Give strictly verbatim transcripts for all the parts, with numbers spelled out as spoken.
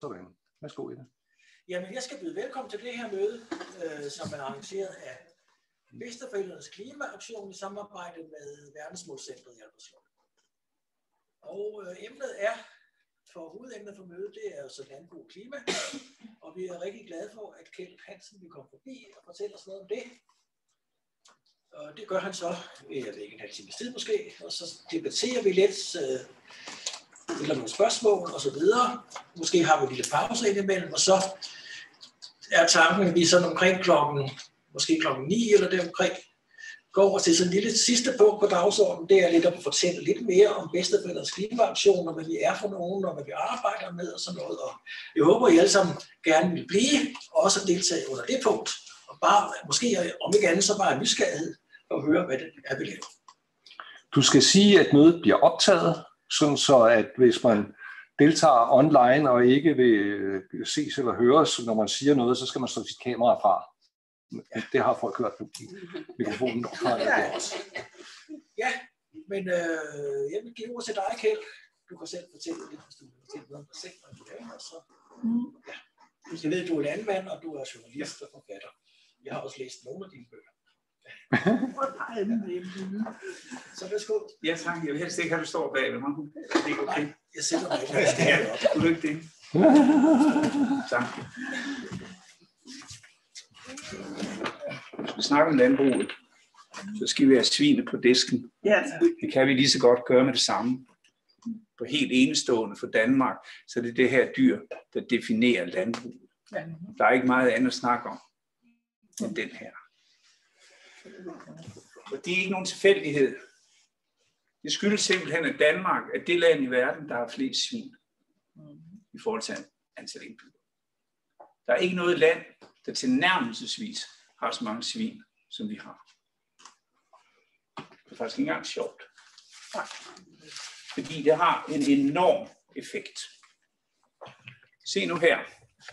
Sådan. Værsgo, Ida. Jamen, jeg skal byde velkommen til det her møde, øh, som er arrangeret af Bedsteforældrenes Klimaaktion i samarbejde med Verdensmålscentret i Albertslund. Og øh, emnet er, for hovedemnet for mødet, det er så landbrug og klima, og vi er rigtig glade for, at Kjeld Hansen vil komme forbi og fortælle os noget om det. Og det gør han så, jeg ved ikke, en halv times tid måske, og så debatterer vi lidt, øh, eller nogle spørgsmål og så videre. Måske har vi en lille pause indimellem, og så er tanken, at vi sådan omkring klokken, måske klokken ni eller deromkring, går over til sådan en lille sidste punkt på dagsordenen. Det er lidt at fortælle lidt mere om Bedsteforældrenes Klimaaktion, og hvad vi er for nogen, og hvad vi arbejder med og sådan noget. Og jeg håber, I alle sammen gerne vil blive, og også deltage under det punkt. Og bare, måske om ikke andet, så bare nysgerrighed for at høre, hvad det er, vi laver. Du skal sige, at mødet bliver optaget, sådan så at hvis man deltager online og ikke vil ses eller høres, når man siger noget, så skal man slå sit kamera fra. Det har folk hørt på mikrofonen. Ja, men øh, jeg vil give ord til dig, Kjeld. Du kan selv fortælle lidt, hvis du vil fortælle noget om dig selv. Og så, ja. Jeg ved, at du er landmand, og du er journalist og forfatter. Jeg har også læst nogle af dine bøger. Så værsgo. Ja, tak. Jeg vil helst ikke have, at du står bag ved mig. Det er okay. Nej, jeg sætter mig ikke. Ja, kunne du ikke det? Tak. Hvis vi snakker om landbruget, så skal vi have svine på disken. Ja, det kan vi lige så godt gøre med det samme. På helt enestående for Danmark, så det er det her dyr, der definerer landbruget. Der er ikke meget andet at snakke om end den her. Og det er ikke nogen tilfældighed. Det skyldes simpelthen, at Danmark er det land i verden, der har flest svin i forhold til antal indbyggere. Der er ikke noget land, der tilnærmelsesvis har så mange svin, som vi har. Det er faktisk ikke engang sjovt. Fordi det har en enorm effekt. Se nu her.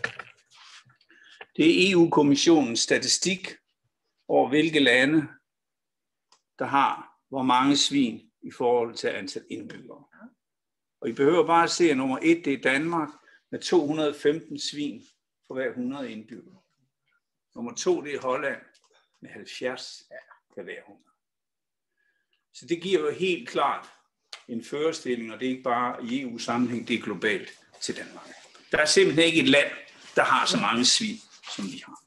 Det er E U-kommissionens statistik over hvilke lande, der har hvor mange svin i forhold til antal indbyggere. Og I behøver bare at se, at nummer et, det er Danmark med to hundrede og femten svin for hver hundrede indbyggere. Nummer to, det er Holland med halvfjerds per hver hundrede. Så det giver jo helt klart en førerstilling, og det er ikke bare i E U-sammenhæng, det er globalt til Danmark. Der er simpelthen ikke et land, der har så mange svin, som vi har.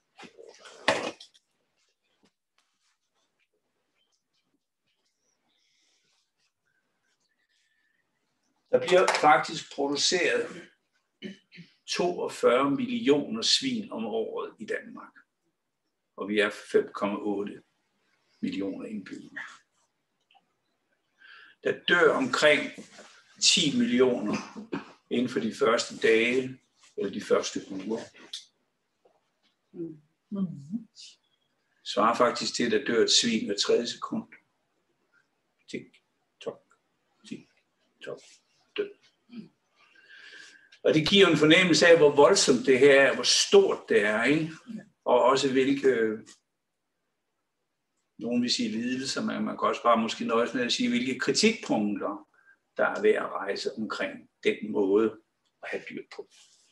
Der bliver faktisk produceret toogfyrre millioner svin om året i Danmark. Og vi er fem komma otte millioner indbyggere. Der dør omkring ti millioner inden for de første dage eller de første uger. Svarer faktisk til, at der dør et svin hver tredje sekund. Tik, tok, tik, tok, død. Og det giver en fornemmelse af, hvor voldsomt det her er, hvor stort det er, ikke? Og også hvilke, nogen vil sige lidelser, men man kan også bare måske nøjes med at sige, hvilke kritikpunkter, der er ved at rejse omkring den måde at have dyr på.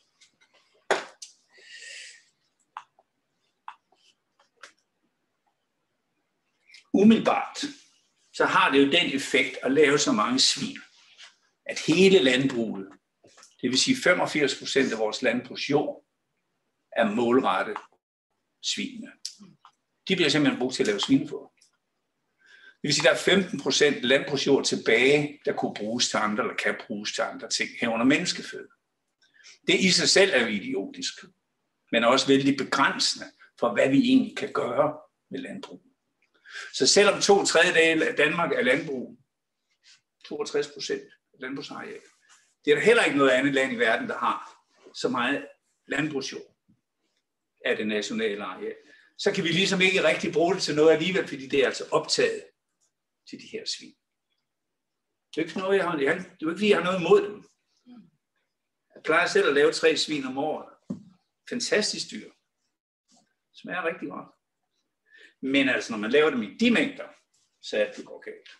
Umiddelbart, så har det jo den effekt at lave så mange svin, at hele landbruget, det vil sige femogfirs procent af vores landbrugsjord, er målrettet svinene. De bliver simpelthen brugt til at lave svinefoder. Det vil sige, at der er femten procent landbrugsjord tilbage, der kunne bruges til andre, eller kan bruges til andre ting, herunder menneskeføde. Det i sig selv er jo idiotisk, men også vældig begrænsende for, hvad vi egentlig kan gøre med landbrug. Så selvom to tredjedele af Danmark er landbrug, toogtres procent af landbrugsareal, det er der heller ikke noget andet land i verden, der har så meget landbrugsjord af det nationale areal. Så kan vi ligesom ikke rigtig bruge det til noget alligevel, fordi det er altså optaget til de her svin. Det er ikke noget, jeg har, det er ikke, fordi jeg har noget imod dem. Jeg plejer selv at lave tre svin om året. Fantastisk dyr. Smager rigtig godt. Men altså, når man laver dem i de mængder, så er det går galt.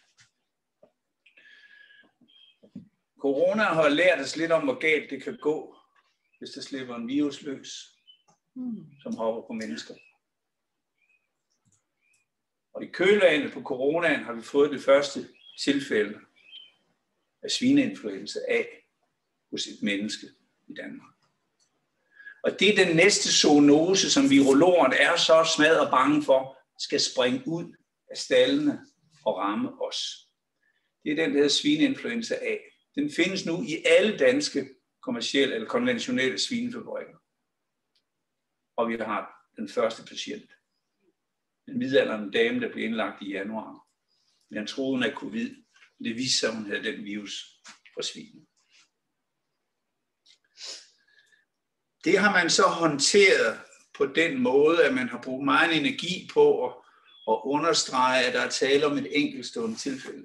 Corona har lært os lidt om, hvor galt det kan gå, hvis der slipper en virus løs, som hopper på mennesker. Og i kølvandet på coronaen har vi fået det første tilfælde af svineinfluenza A hos et menneske i Danmark. Og det er den næste zoonose, som virologerne er så smadret bange for, skal springe ud af stallene og ramme os. Det er den, der hedder svineinfluenza A. Den findes nu i alle danske kommercielle eller konventionelle svinefabrikker. Og vi har den første patient. En midaldrende dame, der blev indlagt i januar. Men troede, hun havde covid. Det viste sig, at hun havde den virus for svinen. Det har man så håndteret på den måde, at man har brugt meget energi på at, at understrege, at der er tale om et enkeltstående tilfælde.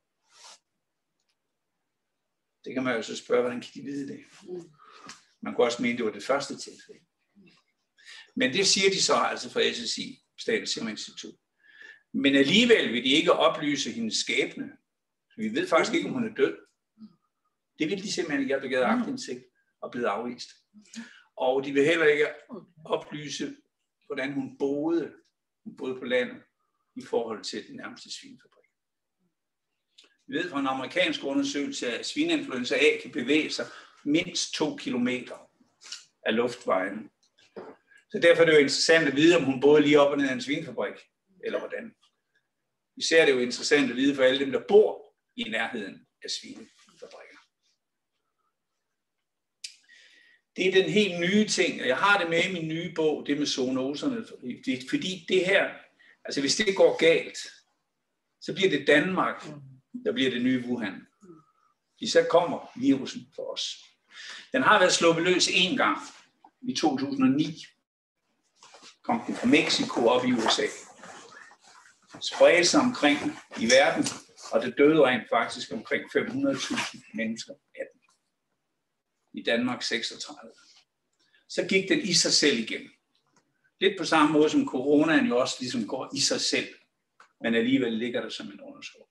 Det kan man jo så spørge, hvordan kan de vide det? Man kunne også mene, det var det første tilfælde. Men det siger de så altså fra S S I, Statens Serum Institut. Men alligevel vil de ikke oplyse hendes skæbne. Vi ved faktisk ikke, om hun er død. Det vil de simpelthen ikke have begæret aktindsigt og blevet afvist. Og de vil heller ikke oplyse, hvordan hun boede, hun boede på landet i forhold til den nærmeste svinefabrik. Vi ved fra en amerikansk undersøgelse, at svineinfluenza A kan bevæge sig mindst to kilometer af luftvejen. Så derfor er det jo interessant at vide, om hun boede lige op og ned af en svinefabrik, eller hvordan. Især er det jo interessant at vide for alle dem, der bor i nærheden af svinefabrikker. Det er den helt nye ting, og jeg har det med i min nye bog, det med zoonoserne, fordi det her, altså hvis det går galt, så bliver det Danmark, der bliver det nye Wuhan. Så kommer virusen for os. Den har været sluppet løs én gang i to tusind og ni. Kom den fra Mexico op i U S A. Spredte sig omkring i verden, og det døde rent faktisk omkring fem hundrede tusind mennesker af den. I Danmark seksogtredive. Så gik den i sig selv igen. Lidt på samme måde som coronaen jo også ligesom går i sig selv, men alligevel ligger der som en underskov.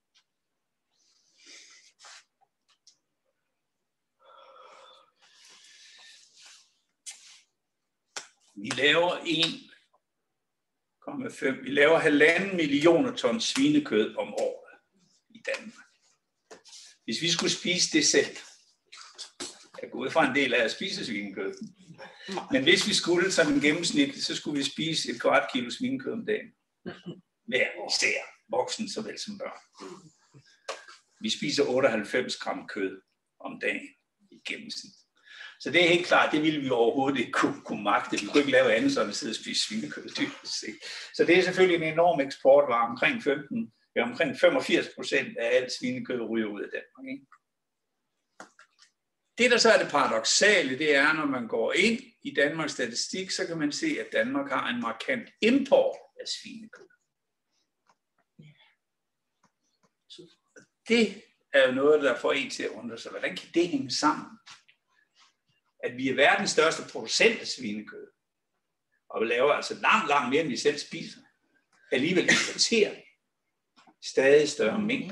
Vi laver en komma fem. Vi laver halvanden millioner ton svinekød om året i Danmark. Hvis vi skulle spise det selv, jeg går ud fra en del af at spise svinekød, men hvis vi skulle som en gennemsnit, så skulle vi spise et kvart kilo svinekød om dagen. Hver især, voksen såvel som børn. Vi spiser otteoghalvfems gram kød om dagen i gennemsnit. Så det er helt klart, det ville vi overhovedet ikke kunne, kunne magte. Vi kunne ikke lave andet, så at sidde og spise svinekød. Så det er selvfølgelig en enorm eksportvare. Omkring, femten, ja, omkring femogfirs procent af alt svinekød ryger ud af Danmark. Ikke? Det, der så er det paradoksale, det er, når man går ind i Danmarks statistik, så kan man se, at Danmark har en markant import af svinekød. Det er jo noget, der får en til at undre sig. Hvordan kan det hænge sammen? At vi er verdens største producent af svinekød, og vi laver altså langt, langt mere, end vi selv spiser. Alligevel importerer vi stadig større mængder.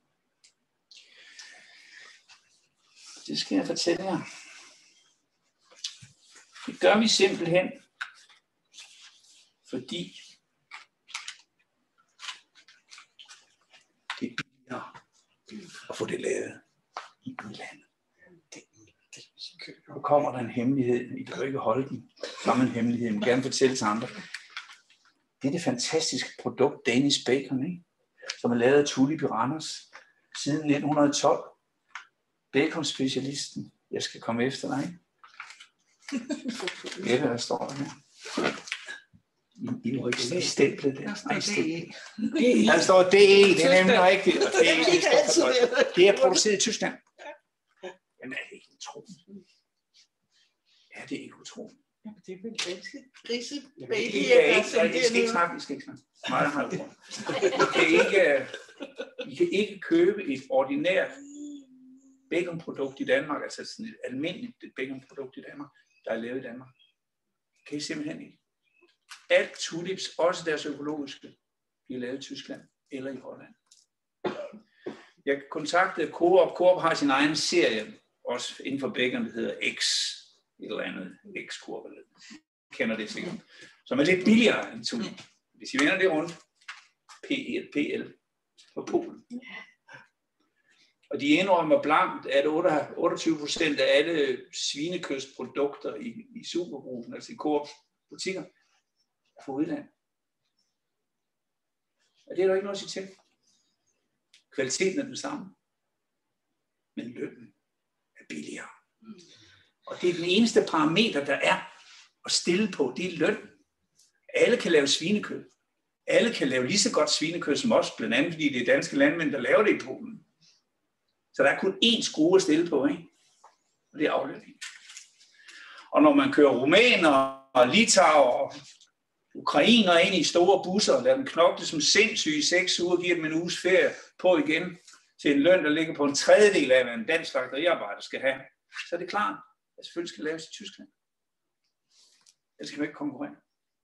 Det skal jeg fortælle jer. Det gør vi simpelthen, fordi det er billigere at få det lavet i udlandet. Nu kommer der en hemmelighed. I kan jo ikke holde den samme hemmelighed, men gerne fortælle til andre. Det er det fantastiske produkt Danish Bacon, ikke? Som er lavet af Tulip i Randers siden nitten tolv. Bacon-specialisten. Jeg skal komme efter dig. Ja, hvad der står der her. I, I må ikke sige stemplet der. Nej, stemplet. Der står D E. Det er nemlig rigtigt. Og det, er, det, står det er produceret i Tyskland. Jamen er det ikke utroligt? Ja, det er ikke utroligt. Jamen, det er vel ganske grise. I skal ikke snakke, I skal ikke snakke. Meget, meget ord. I kan ikke, I kan ikke købe et ordinært baconprodukt i Danmark, altså sådan et almindeligt baconprodukt i Danmark, der er lavet i Danmark. Det kan I simpelthen ikke. Alt tulips, også deres økologiske, bliver lavet i Tyskland eller i Holland. Jeg kontaktede Coop. Coop har sin egen serie, også inden for bacon, der hedder X. et eller andet vækstkurve. Kender det sikkert. Som er lidt billigere end tulip. Hvis I vender det rundt, P et P L på Polen. Og de indrømmer blankt, at otteogtyve procent af alle svinekødsprodukter i, i Superbrugsen, altså i Coops butikker, er fra udlandet. Og det er der ikke noget at sige til. Kvaliteten er den samme. Men lønnen er billigere. Og det er den eneste parameter, der er at stille på, det er løn. Alle kan lave svinekød. Alle kan lave lige så godt svinekød som os, blandt andet fordi det er danske landmænd, der laver det i Polen. Så der er kun én skrue at stille på, ikke? Og det er aflønning. Og når man kører rumæner og litauer og ukrainer ind i store busser og lader dem knokle som sindssyge i seks uger, giver dem en uges ferie på igen til en løn, der ligger på en tredjedel af, hvad en dansk slagteriarbejder skal have, så er det klart, at selvfølgelig skal laves i Tyskland. Ellers skal man ikke konkurrere.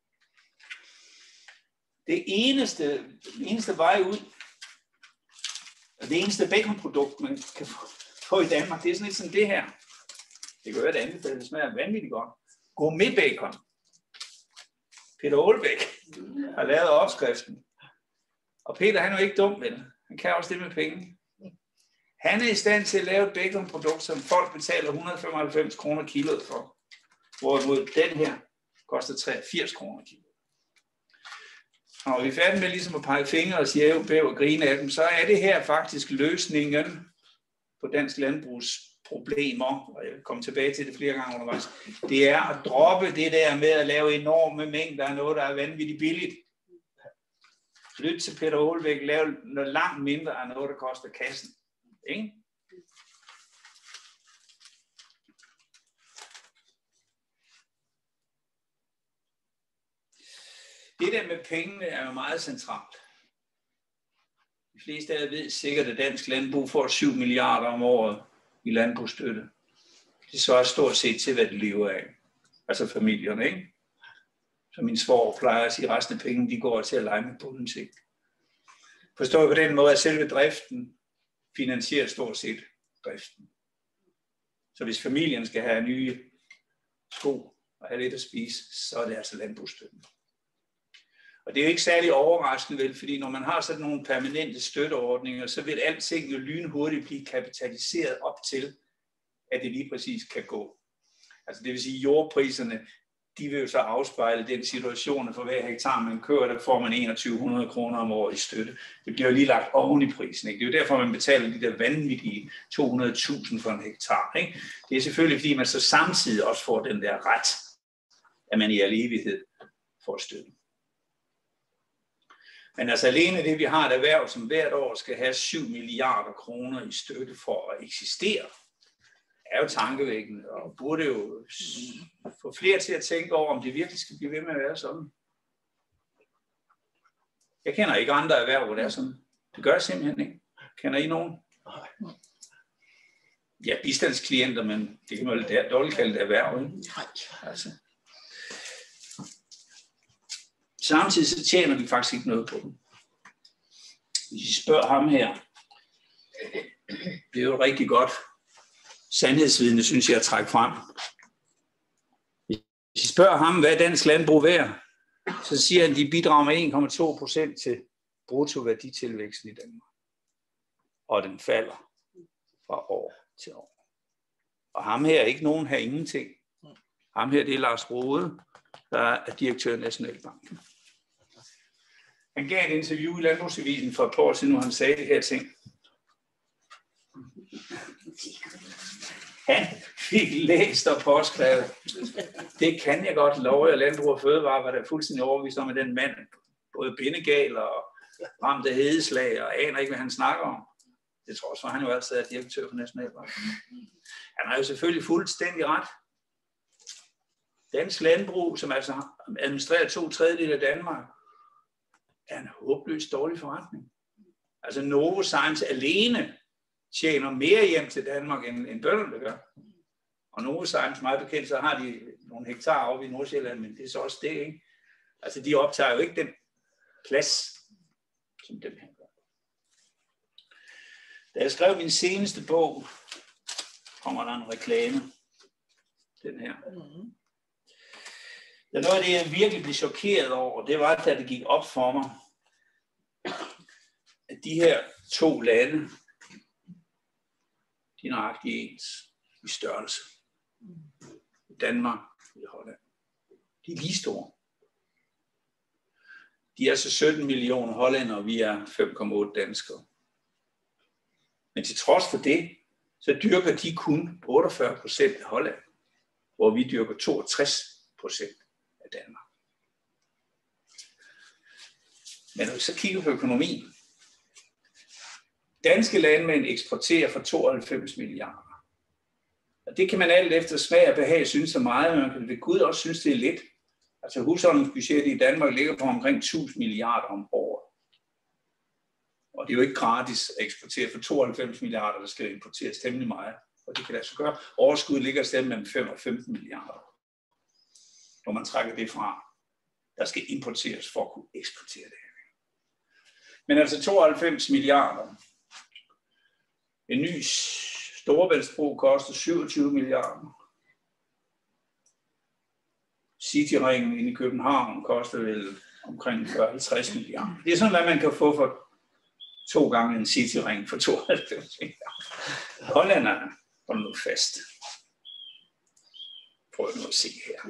Det eneste, eneste vej ud, og det eneste baconprodukt, man kan få i Danmark, det er sådan lidt som det her. Det kan være, det anbefales, det smager vanvittigt godt. Gourmet bacon. Peter Aalbæk har lavet opskriften. Og Peter, han er jo ikke dum, vel? Han kan også det med penge. Han er i stand til at lave et baconprodukt, som folk betaler et hundrede og femoghalvfems kroner kiloet for. Hvorimod den her koster treogfirs kroner kiloet. Og når vi er færdige med ligesom at pege fingre og sige bæv og grine af dem, så er det her faktisk løsningen på dansk landbrugs problemer, og jeg kommer tilbage til det flere gange undervejs. Det er at droppe det der med at lave enorme mængder af noget, der er vanvittigt billigt. Lyt til Peter Aalbæk, lave noget langt mindre af noget, der koster kassen. Ikke? Det der med pengene er jo meget centralt. De fleste af jer ved sikkert, at dansk landbrug får syv milliarder om året i landbrugsstøtte. Det svarer stort set til, hvad det lever af. Altså familierne, ikke? Så min svoger plejer at sige, at resten af pengene, de går til at lege med politik. Forstår på den måde, at selve driften finansierer stort set driften. Så hvis familien skal have nye sko og have lidt at spise, så er det altså landbrugsstøtten. Og det er jo ikke særlig overraskende, vel, fordi når man har sådan nogle permanente støtteordninger, så vil alting jo lynhurtigt blive kapitaliseret op til, at det lige præcis kan gå. Altså det vil sige, jordpriserne, de vil jo så afspejle den situation, at for hver hektar man kører, der får man enogtyve hundrede kroner om året i støtte. Det bliver jo lige lagt oven i prisen, ikke? Det er jo derfor, man betaler de der vanvittige to hundrede tusind for en hektar, ikke? Det er selvfølgelig, fordi man så samtidig også får den der ret, at man i al evighed får støtte. Men altså alene det, vi har et erhverv, som hvert år skal have syv milliarder kroner i støtte for at eksistere, er jo tankevækkende, og burde jo få flere til at tænke over, om det virkelig skal blive ved med at være sådan. Jeg kender ikke andre erhverv, hvor det er sådan. Det gør jeg simpelthen ikke. Kender I nogen? Ja, bistandsklienter, men det kan man jo dårligt kalde det erhverv, ikke? Altså. Samtidig så tjener vi faktisk ikke noget på dem. Hvis I spørger ham her, det er jo rigtig godt sandhedsvidne, synes jeg, at trække frem. Hvis I spørger ham, hvad er dansk landbrug værd, så siger han, at de bidrager med en komma to procent til bruttoværditilvæksten i Danmark. Og den falder fra år til år. Og ham her er ikke nogen her ingenting. Ham her, det er Lars Rode, der er direktør i Nationalbanken. Han gav et interview i Landbrugsavisen for et par år siden, hvor han sagde det her ting. Han fik læst og påskrevet. Det kan jeg godt love, at Landbrug og Fødevare var der fuldstændig overbevist om, at den mand både bindegal og ramt af hedeslag og aner ikke, hvad han snakker om. Det tror jeg, for han jo altid er direktør for Nationalbanken. Han har jo selvfølgelig fuldstændig ret. Dansk landbrug, som altså administrerer to tredjedele af Danmark, er en håbløst dårlig forretning. Altså Novozymes alene tjener mere hjem til Danmark, end, end bønderne gør. Og Novozymes, meget bekendt, så har de nogle hektar oppe i Nordsjælland, men det er så også det, ikke? Altså de optager jo ikke den plads, som dem her gør. Da jeg skrev min seneste bog, kommer der en reklame. Den her. Mm-hmm. Ja, noget af det, jeg virkelig blev chokeret over, det var, da det gik op for mig, at de her to lande, de er nøjagtigt ens i størrelse. Danmark og Holland. De er lige store. De er altså sytten millioner hollændere, og vi er fem komma otte danskere. Men til trods for det, så dyrker de kun otteogfyrre procent af Holland, hvor vi dyrker toogtres procent af Danmark. Men når vi så kigger på økonomien, danske landmænd eksporterer for tooghalvfems milliarder. Og det kan man alt efter smag og behag synes er meget, men man kan ved Gud også synes, det er lidt. Altså husholdningsbudgettet i Danmark ligger på omkring tusind milliarder om året. Og det er jo ikke gratis at eksportere for tooghalvfems milliarder, der skal importeres temmelig meget. Og det kan lade sig gøre. Overskuddet ligger stadig mellem fem og femten milliarder. Når man trækker det fra, der skal importeres for at kunne eksportere det. Men altså tooghalvfems milliarder. En ny Storebæltsbro koster syvogtyve milliarder. Cityringen inde i København koster vel omkring fyrre til halvtreds milliarder. Det er sådan, hvad man kan få for to gange en cityring for tooghalvfems milliarder. Hollænderne, hold nu fast. Prøv nu at se her.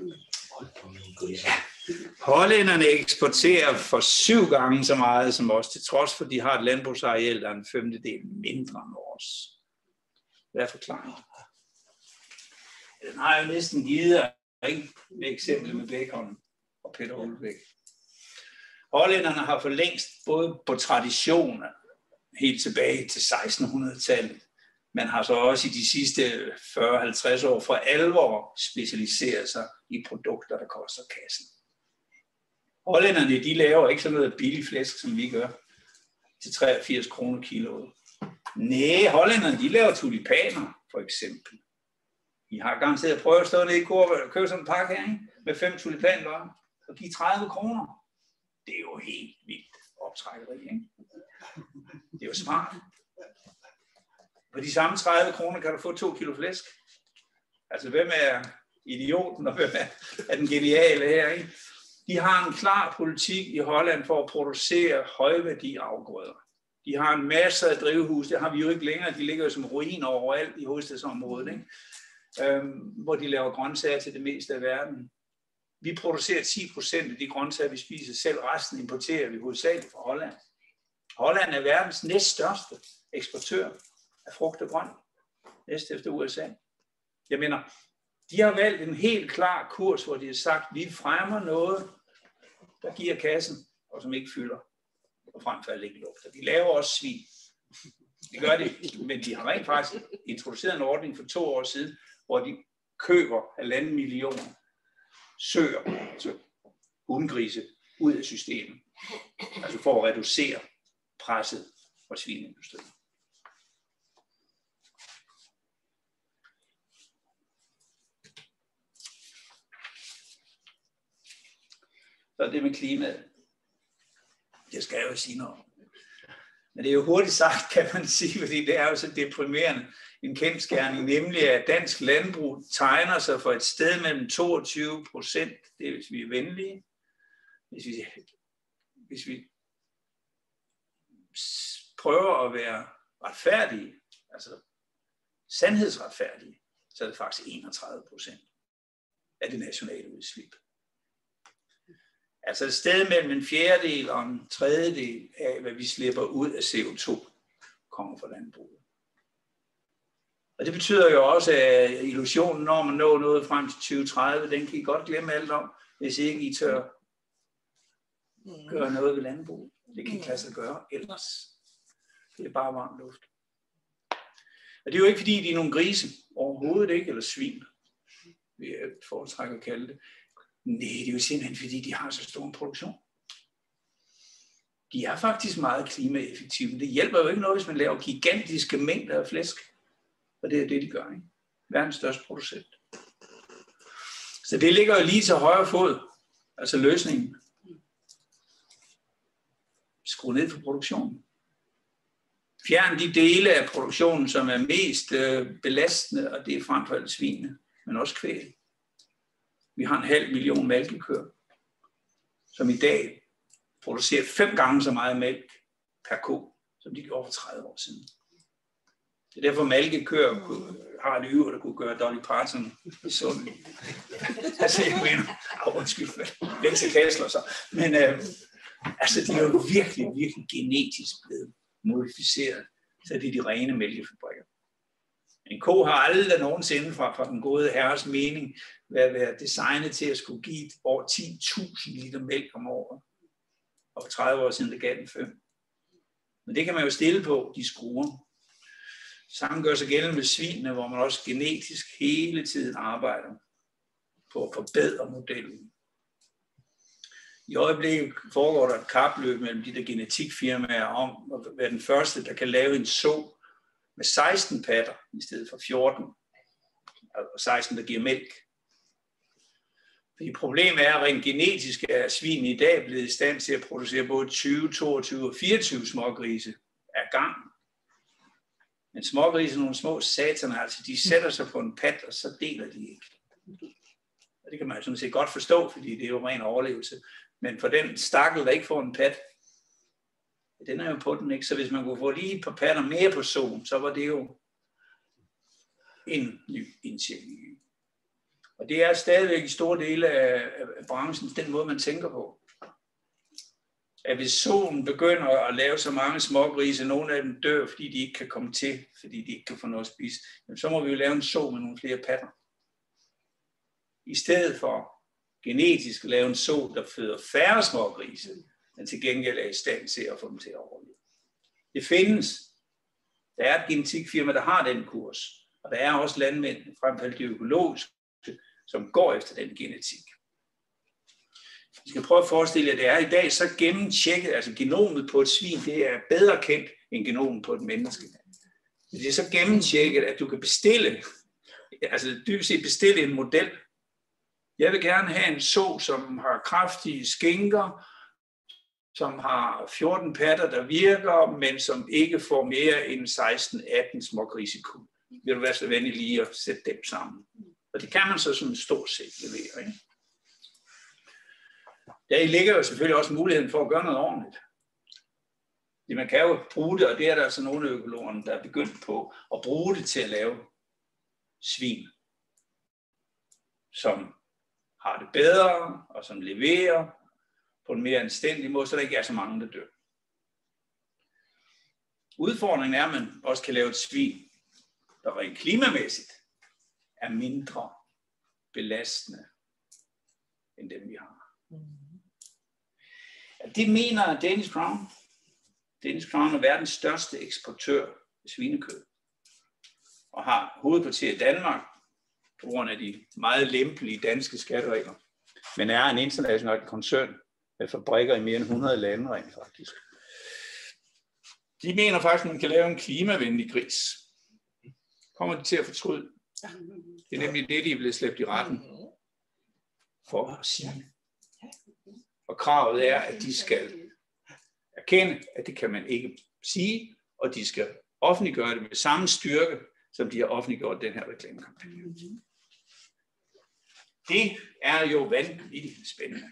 Hollænderne eksporterer for syv gange så meget som os, til trods for, at de har et landbrugsareal, der er en femtedel mindre end vores. Hvad er forklaringen? Den har jo næsten givet ikke? Med eksempel med Bacon og Peter Olbæk. Hollænderne har for længst både på traditioner helt tilbage til sekstenhundredetallet, men har så også i de sidste fyrre til halvtreds år for alvor specialiseret sig i produkter, der koster kassen. Hollænderne, de laver ikke sådan noget billig flæsk, som vi gør, til treogfirs kroner kiloet. Næh, hollænderne, de laver tulipaner, for eksempel. I har garanteret prøvet at stå nede i Coop og købe sådan en pakke her, ikke? Med fem tulipanløg og give tredive kroner. Det er jo helt vildt optrækkeri, ikke? Det er jo smart. For de samme tredive kroner kan du få to kilo flæsk. Altså, hvem er idioten, og hvem er, er den geniale her, ikke? De har en klar politik i Holland for at producere højværdi afgrøder. De har en masse af drivhus, det har vi jo ikke længere, de ligger jo som ruiner overalt i hovedstadsområdet, ikke? Øhm, hvor de laver grøntsager til det meste af verden. Vi producerer ti procent af de grøntsager, vi spiser selv, resten importerer vi hovedsageligt fra Holland. Holland er verdens næststørste eksportør af frugt og grønt, næst efter U S A. Jeg mener, de har valgt en helt klar kurs, hvor de har sagt, at vi fremmer noget, der giver kassen, og som ikke fylder, og frem for alt ikke lugter. De laver også svin. Det gør de, men de har rent faktisk introduceret en ordning for to år siden, hvor de køber halvanden million søer, altså hundgrise, ud af systemet. Altså for at reducere presset fra svineindustrien. Så er det med klimaet. Det skal jeg jo sige noget. Men det er jo hurtigt sagt, kan man sige, fordi det er jo så deprimerende en kendsgerning, nemlig at dansk landbrug tegner sig for et sted mellem toogtyve procent, det er hvis vi er venlige, hvis vi, hvis vi prøver at være retfærdige, altså sandhedsretfærdige, så er det faktisk enogtredive procent af det nationale udslip. Altså et sted mellem en fjerdedel og en tredjedel af, hvad vi slipper ud af C O to, kommer fra landbruget. Og det betyder jo også, at illusionen, når man når noget frem til tyve tredive, den kan I godt glemme alt om, hvis ikke I tør gøre noget ved landbruget. Det kan ikke lade sig gøre ellers. Det er bare varm luft. Og det er jo ikke, fordi de er nogle grise. Overhovedet ikke, eller svin. Vi foretrækker at kalde det. Nej, det er jo simpelthen, fordi de har så stor en produktion. De er faktisk meget klimaeffektive. Det hjælper jo ikke noget, hvis man laver gigantiske mængder af flæsk. Og det er det, de gør, ikke? Verdens største producent. Så det ligger jo lige til højre fod. Altså løsningen. Skru ned for produktionen. Fjern de dele af produktionen, som er mest øh, belastende, og det er frem for alt svinene, men også kvæg. Vi har en halv million malkekøer, som i dag producerer fem gange så meget mælk per ko, som de gjorde for tredive år siden. Det er derfor, malkekøer har et yver, der kunne gøre Dolly Parton sund. Altså, jeg mener, oh, undskyld, væk til Kessler så. Men øh, altså, de er jo virkelig, virkelig genetisk blevet modificeret, så det er de rene mælkefabrikker. En ko har aldrig nogensinde fra, fra den gode herres mening været, været designet til at skulle give over ti tusind liter mælk om året. Og for tredive år siden, det gav den fem. Men det kan man jo stille på, de skruer. Sammen gør sig gældende med svinene, hvor man også genetisk hele tiden arbejder på at forbedre modellen. I øjeblikket foregår der et kapløb mellem de der genetikfirmaer om at være den første, der kan lave en så med seksten patter i stedet for fjorten, og seksten, der giver mælk. Fordi problemet er, at rent genetisk er svin i dag blevet i stand til at producere både tyve, toogtyve og fireogtyve smågrise af gang. Men smågrise er nogle små sataner, altså de sætter sig på en pat, og så deler de ikke. Og det kan man jo sådan set godt forstå, fordi det er jo ren overlevelse. Men for den stakkel, der ikke får en pat, den er jo på den, ikke? Så hvis man kunne få lige et par patter mere på solen, så var det jo en ny initiativ. Og det er stadigvæk i store dele af, af branchen den måde, man tænker på. At hvis solen begynder at lave så mange smågrise, nogle af dem dør, fordi de ikke kan komme til, fordi de ikke kan få noget at spise, så må vi jo lave en så med nogle flere patter. I stedet for genetisk at lave en så, der føder færre smågrise, men til gengæld er i stand til at få dem til at overleve. Det findes. Der er et genetikfirma, der har den kurs, og der er også landmænd, frem for alt de økologiske, som går efter den genetik. Vi skal prøve at forestille jer, at det er i dag så gennemtjekket, altså genomet på et svin, det er bedre kendt end genomet på et menneske. Men det er så gennemtjekket, at du kan bestille, altså dybest set bestille en model. Jeg vil gerne have en så, som har kraftige skinker, som har fjorten patter, der virker, men som ikke får mere end seksten atten smågrisekuld. Vil du være så venlig lige at sætte dem sammen? Og det kan man så som stort set levere. Ikke? Der ligger jo selvfølgelig også muligheden for at gøre noget ordentligt. Det man kan jo bruge det, og det er der altså nogle af økologerne, der er begyndt på at bruge det til at lave svin, som har det bedre, og som leverer på en mere anstændig måde, så der ikke er så mange, der dør. Udfordringen er, at man også kan lave et svin, der rent klimamæssigt er mindre belastende end dem, vi har. Det mener Danish Crown. Danish Crown er verdens største eksportør af svinekød og har hovedkvarter i Danmark på grund af de meget lempelige danske skatteregler, men er en international koncern med fabrikker i mere end hundrede lande rent faktisk. De mener faktisk, at man kan lave en klimavenlig gris. Kommer de til at fortryde? Det er nemlig det, de er blevet slæbt i retten for at sige. Og kravet er, at de skal erkende, at det kan man ikke sige, og de skal offentliggøre det med samme styrke, som de har offentliggjort den her reklamekampagne. Det er jo vanvittigt spændende.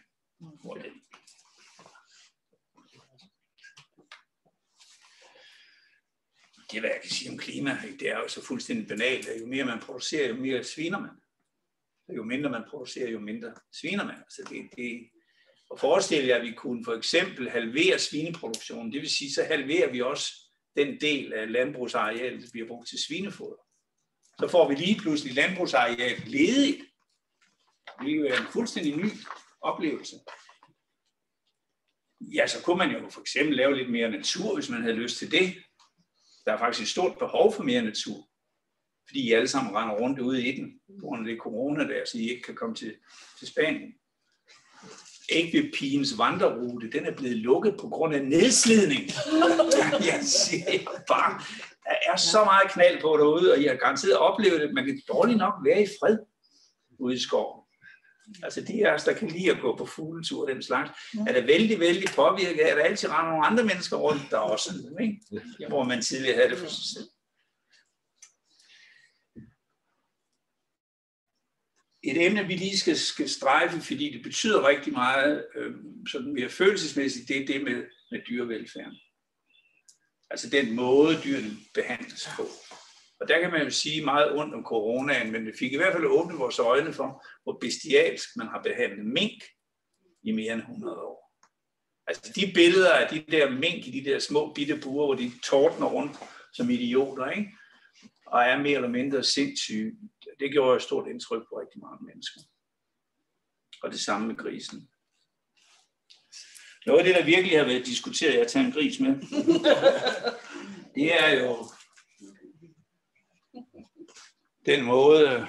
Det, hvad jeg kan sige om klima, det er jo så fuldstændig banalt. Jo mere man producerer, jo mere sviner man. Jo mindre man producerer, jo mindre sviner man. Altså det, det, og forestil jer, at vi kunne for eksempel halvere svineproduktionen. Det vil sige, så halverer vi også den del af landbrugsarealet, der bliver brugt til svinefoder. Så får vi lige pludselig landbrugsareal ledigt. Det vil jo være en fuldstændig ny oplevelse. Ja, så kunne man jo for eksempel lave lidt mere natur, hvis man havde lyst til det. Der er faktisk et stort behov for mere natur, fordi I alle sammen render rundt ude i den, på grund af det corona der, så I ikke kan komme til, til Spanien. Ægvepigens vandrerute, den er blevet lukket på grund af nedslidning. Jeg siger bare, der er så meget knald på derude, og jeg har garanteret oplevet det, man kan dårligt nok være i fred ude i skoven. Altså de af os, der kan lide at gå på fugletur og den slags, er der vældig, vældig påvirket af, at der altid render nogle andre mennesker rundt, der også er, ikke? Hvor man tidligere havde det for sig selv. et emne, vi lige skal, skal strejfe, fordi det betyder rigtig meget, øh, sådan mere følelsesmæssigt, det er det med, med dyrevelfærden. Altså den måde, dyrene behandles på. Og der kan man jo sige meget ondt om coronaen, men vi fik i hvert fald åbnet vores øjne for, hvor bestialsk man har behandlet mink i mere end hundrede år. Altså de billeder af de der mink i de der små bitte buer, hvor de tordner rundt som idioter, ikke? Og er mere eller mindre sindssyge, det gjorde jo et stort indtryk på rigtig mange mennesker. Og det samme med grisen. Noget af det, der virkelig har været diskuteret, jeg tager en gris med, det er jo den måde,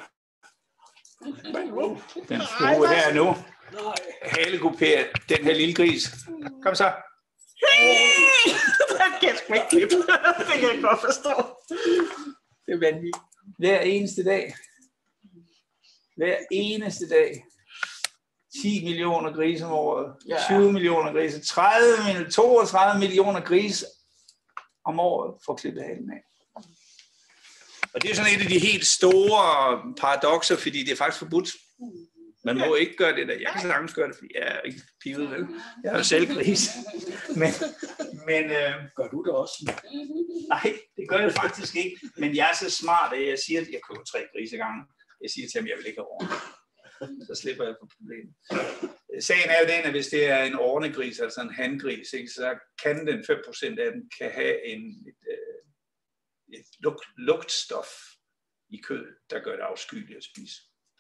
den skrue her nu, halekuperet, den her lille gris. Kom så. Det kan jeg ikke klippe. Det kan jeg godt forstå. Det er vanvittigt. Hver eneste dag. Hver eneste dag. ti millioner grise om året. tyve millioner grise. tredive, toogtredive millioner grise om året for at klippe halen af. Og det er sådan et af de helt store paradokser, fordi det er faktisk forbudt. Man må ikke gøre det der. Jeg kan sagtens gøre det, fordi jeg er ikke pivet, vel? Jeg er jo selv gris. Men, men øh, gør du det også? Nej, det gør jeg faktisk ikke. Men jeg er så smart, at jeg siger, at jeg køber tre grise gange. Jeg siger til dem, at jeg vil ikke have ordne. Så slipper jeg på problemet. Sagen er jo den, at hvis det er en ordnegris, altså en handgris, ikke, så kan den fem procent af den kan have en, et, et lug, lugtstof i kødet, der gør det afskyeligt at spise.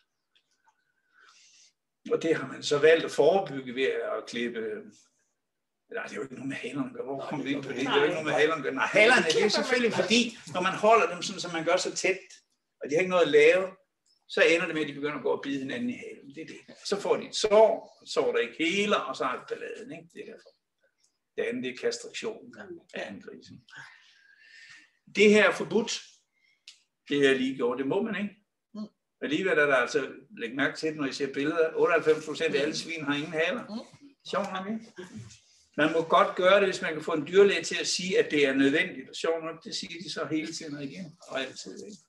Og det har man så valgt at forebygge ved at klippe. Nej, det er jo ikke noget med halerne. Hvor kommer vi ind på det? Det er jo ikke noget med halerne. Nej, halerne, det er selvfølgelig fordi, når man holder dem sådan, så man gør så tæt, og de har ikke noget at lave, så ender det med, at de begynder at gå og bide hinanden i halen. Det er det. Så får de et sår, så er der ikke heler, og så er det balladen. Ikke? Det er derfor. Det andet, det er kastration af en gris. Det her er forbudt. Det her lige gjort. Det må man ikke. Alligevel er der altså, læg mærke til, når I ser billeder, otteoghalvfems procent af alle svin har ingen haler. Sjovt nok, ikke? Man må godt gøre det, hvis man kan få en dyrlæge til at sige, at det er nødvendigt. Og sjovt nok, det siger de så hele tiden og igen. Og altid, ikke?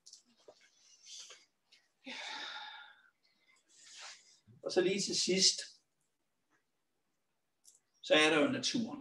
Og så lige til sidst, så er der jo naturen.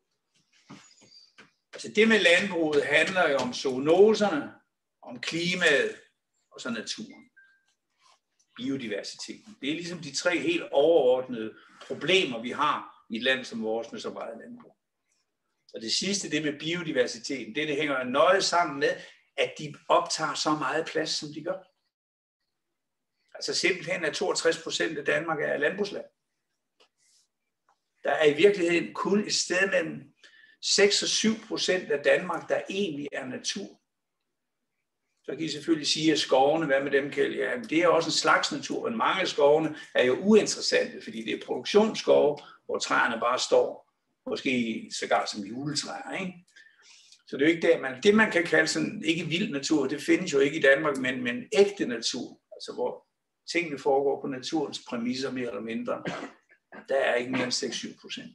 Altså det med landbruget handler jo om zoonoserne, om klimaet og så naturen. Biodiversiteten. Det er ligesom de tre helt overordnede problemer, vi har i et land som vores med så meget landbrug. Og det sidste, det med biodiversiteten, det, det hænger nøje sammen med, at de optager så meget plads, som de gør. Altså simpelthen er toogtres procent af Danmark er landbrugsland. Der er i virkeligheden kun et sted mellem seks og syv procent af Danmark, der egentlig er natur. Så kan I selvfølgelig sige, at skovene, hvad med dem, Kjeld? Ja, det er også en slags natur, men mange af skovene er jo uinteressante, fordi det er produktionsskove, hvor træerne bare står, måske sågar som juletræer, ikke? Så det er jo ikke det, man, det man kan kalde sådan, ikke vild natur, det findes jo ikke i Danmark, men, men ægte natur, altså hvor tingene foregår på naturens præmisser mere eller mindre, der er ikke mere end seks til syv procent.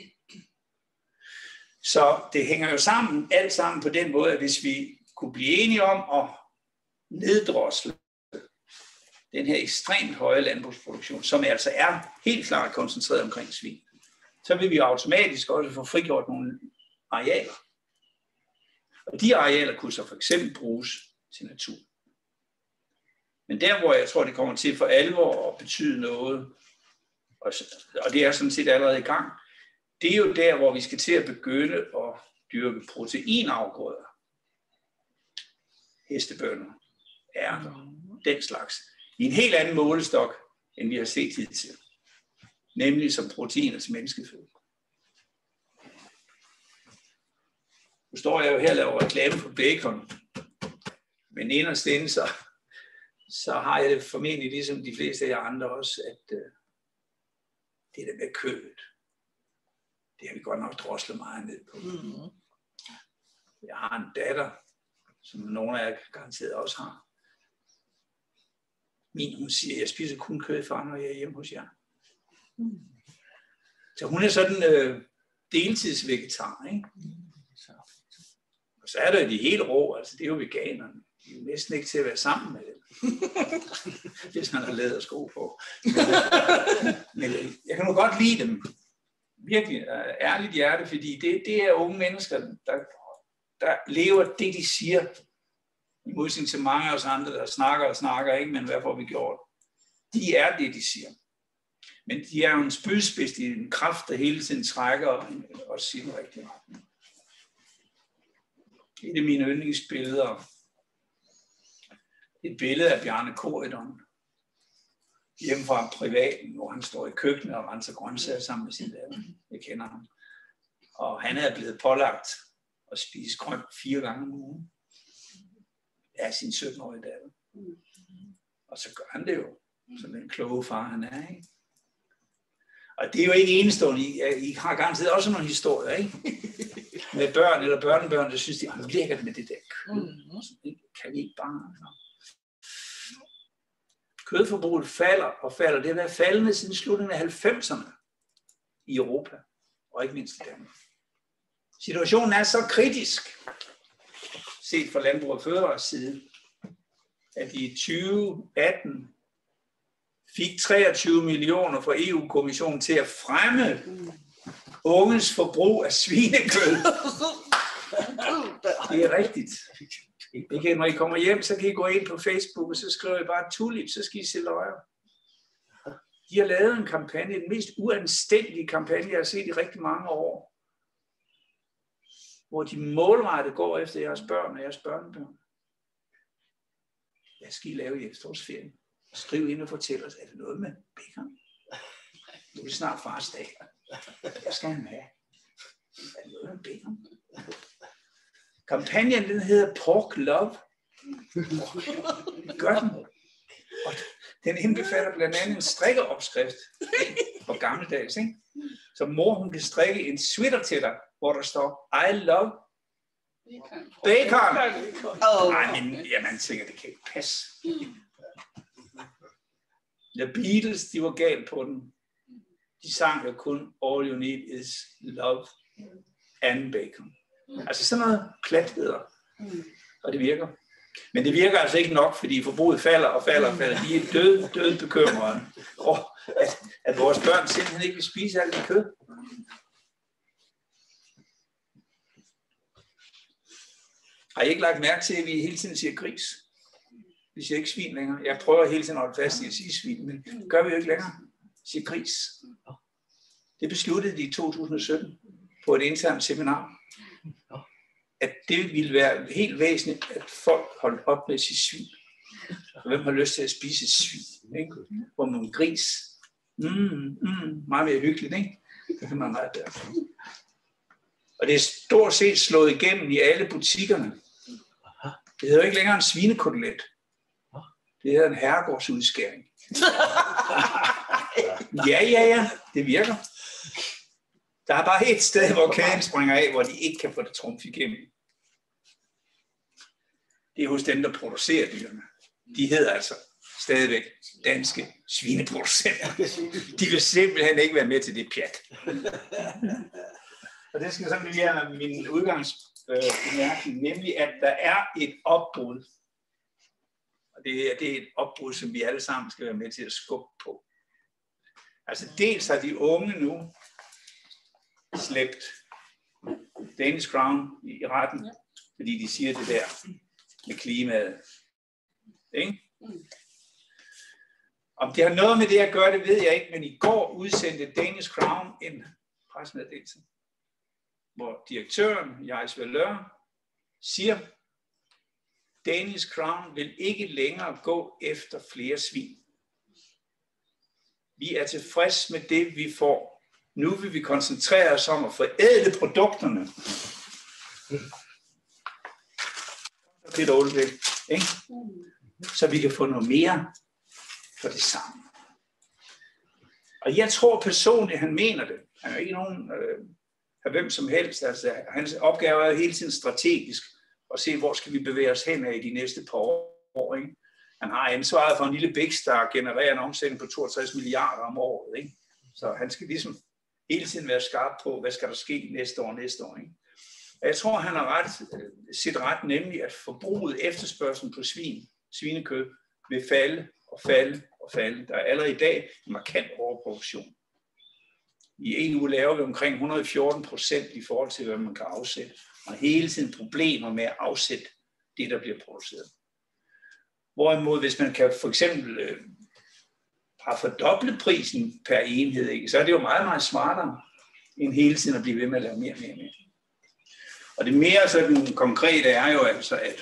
Så det hænger jo sammen, alt sammen på den måde, at hvis vi kunne blive enige om at neddrosle den her ekstremt høje landbrugsproduktion, som altså er helt klart koncentreret omkring svin, så vil vi automatisk også få frigjort nogle arealer. Og de arealer kunne så for eksempel bruges til natur. Men der, hvor jeg tror, det kommer til for alvor at betyde noget, og det er sådan set allerede i gang, det er jo der, hvor vi skal til at begynde at dyrke proteinafgrøder. Hestebønner, ærter, den slags. I en helt anden målestok, end vi har set hidtil. Nemlig som proteiner til menneskeføde. Nu står jeg jo her og laver reklame for bacon. Men inderst inde, så, så har jeg det formentlig ligesom de fleste af jer andre også, at uh, det der med kødet, det har vi godt nok droslet meget ned på. Mm-hmm. Jeg har en datter, som nogle af jer garanteret også har. Min, hun siger, jeg spiser kun kød, far, når jeg er hjemme hos jer. Mm. Så hun er sådan øh, deltidsvegetar, ikke? Så. Og så er der de helt rå, altså det er jo veganerne. De er næsten ikke til at være sammen med dem. Hvis man har lædersko på. Men jeg kan nu godt lide dem. Virkelig ærligt hjerte, fordi det, det er unge mennesker, der, der lever det, de siger. I modsætning til mange af os andre, der snakker og snakker, ikke, men hvad får vi gjort? De er det, de siger. Men de er jo en spydspids, de er en kraft, der hele tiden trækker og siger den rigtige retning. Et af mine yndlingsbilleder, et billede af Bjarne Corydon, hjemme fra privaten, hvor han står i køkkenet og renser grøntsager sammen med sin datter. Jeg kender ham. Og han er blevet pålagt at spise grønt fire gange om ugen af sin sytten-årige datter. Og så gør han det jo, som den kloge far han er, ikke? Og det er jo ikke enestående. I, I har garanteret også nogle historier, ikke? Med børn eller børnebørn, der synes, det er lækkert med det der kød. Kan vi ikke bare... Kødforbruget falder og falder. Det har været faldende siden slutningen af halvfemserne i Europa, og ikke mindst i Danmark. Situationen er så kritisk, set fra Landbrug og Fødevares side, at i tyve atten fik treogtyve millioner fra E U-kommissionen til at fremme unges forbrug af svinekød. Det er rigtigt. I kan, når I kommer hjem, så kan I gå ind på Facebook, og så skriver I bare tulip, så skal I se løjer. De har lavet en kampagne, den mest uanstændige kampagne, jeg har set i rigtig mange år, hvor de målrettet går efter jeres børn og jeres børnebørn. Hvad skal I lave i efterårsferien? Skriv ind og fortæl os, er det noget med bacon? Nu er det snart fars dag. Hvad skal han have? Er det noget med bacon? Kampagnen, den hedder Pork Love. Det gør den. Og den indbefatter blandt andet en strikkeopskrift for gammeldags, ikke? Så mor, hun kan strikke en sweater til dig, hvor der står, I love bacon. Nej, men ja, man tænker, det kan ikke passe. The Beatles, de var galt på den. De sang jo kun, all you need is love and bacon. Altså sådan noget plat hedder. Og det virker. Men det virker altså ikke nok, fordi forbruget falder og falder og falder. De er død, død bekymrede over, at, at vores børn simpelthen ikke vil spise alt det kød. Har I ikke lagt mærke til, at vi hele tiden siger gris? Vi siger ikke svin længere. Jeg prøver hele tiden at holde fast i at sige svin, men det gør vi jo ikke længere. Vi siger gris. Det besluttede de i to tusind og sytten på et internt seminar. At det ville være helt væsentligt, at folk holdt op med at sige svin. Og hvem har lyst til at spise et svin? Ikke? Hvor man gris. Mm, mm, meget mere hyggeligt, ikke? Det kan man meget der. Og det er stort set slået igennem i alle butikkerne. Det hedder ikke længere en svinekotelet. Det hedder en herregårdsudskæring. Ja, ja, ja. Det virker. Der er bare et sted, hvor kæden springer af, hvor de ikke kan få det trumf igennem. Det er hos dem, der producerer dyrene. De hedder altså stadigvæk danske svineproducenter. De vil simpelthen ikke være med til det pjat. Og det skal sådan være min udgangsbemærkning, nemlig at der er et opbrud. Og det er, det er et opbrud, som vi alle sammen skal være med til at skubbe på. Altså dels har de unge nu slæbt Danish Crown i retten, fordi de siger det der med klimaet. Ikke? Om det har noget med det at gøre, det ved jeg ikke, men i går udsendte Danish Crown en pressemeddelelse, hvor direktøren, Jais Valeur, siger, Danish Crown vil ikke længere gå efter flere svin. Vi er tilfreds med det, vi får. Nu vil vi koncentrere os om at forædle produkterne. Det er dårligt, ikke? Så vi kan få noget mere for det samme. Og jeg tror personligt, han mener det. Han er ikke nogen øh, af hvem som helst. Altså, hans opgave er hele tiden strategisk at se, hvor skal vi bevæge os hen i de næste par år. Ikke? Han har ansvaret for en lille bæks, der genererer en omsætning på toogtres milliarder om året. Ikke? Så han skal ligesom hele tiden være skarp på, hvad skal der ske næste år næste år. Ikke? Jeg tror, han har ret, sit ret, nemlig at forbruget, efterspørgslen på svin, svinekød, vil falde og falde og falde. Der er allerede i dag en markant overproduktion. I E U laver vi omkring et hundrede og fjorten procent i forhold til, hvad man kan afsætte. Og hele tiden problemer med at afsætte det, der bliver produceret. Hvorimod, hvis man kan for eksempel øh, har fordoblet prisen per enhed, ikke, så er det jo meget, meget smartere, end hele tiden at blive ved med at lave mere og mere og mere. Og det mere sådan konkrete er jo altså, at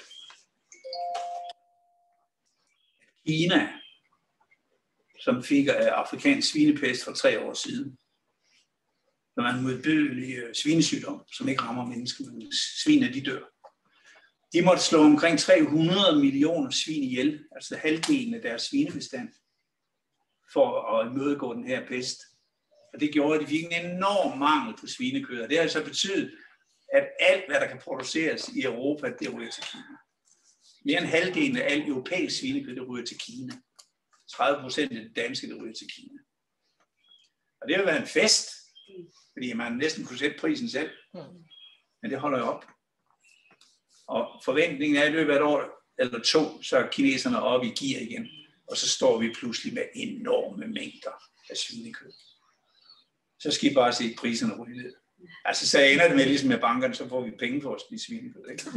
Kina, som fik af afrikansk svinepest for tre år siden, som er en modbydelig svinesygdom, som ikke rammer mennesker, men svinene de dør. De måtte slå omkring tre hundrede millioner svin ihjel, altså halvdelen af deres svinebestand, for at imødegå den her pest. Og det gjorde, at de fik en enorm mangel på svinekød. Og det har altså betydet, at alt, hvad der kan produceres i Europa, det ryger til Kina. Mere end halvdelen af alt europæisk svinekød, det ryger til Kina. tredive procent af det danske, det ryger til Kina. Og det har været en fest, fordi man næsten kunne sætte prisen selv. Men det holder jo op. Og forventningen er, at i løbet af et år eller to, så er kineserne oppe i gear igen. Og så står vi pludselig med enorme mængder af svinekød. Så skal I bare se priserne ryge ned. Altså, så ender det med, ligesom med bankerne, så får vi penge for at spise svinekød, ikke?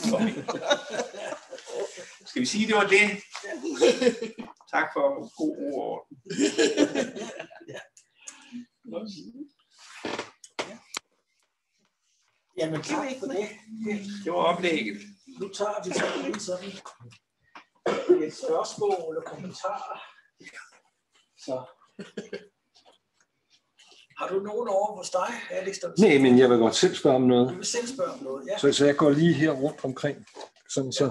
Skal vi sige, det var det? Tak for god ord. Jamen, tak for det. Det var oplægget. Nu tager vi så lige sådan et spørgsmål og kommentarer. Så. Har du nogen over hos dig, Alex? Nej, men jeg vil godt selv spørge om noget. Du vil selv spørge om noget, ja. Så, så jeg går lige her rundt omkring, sådan så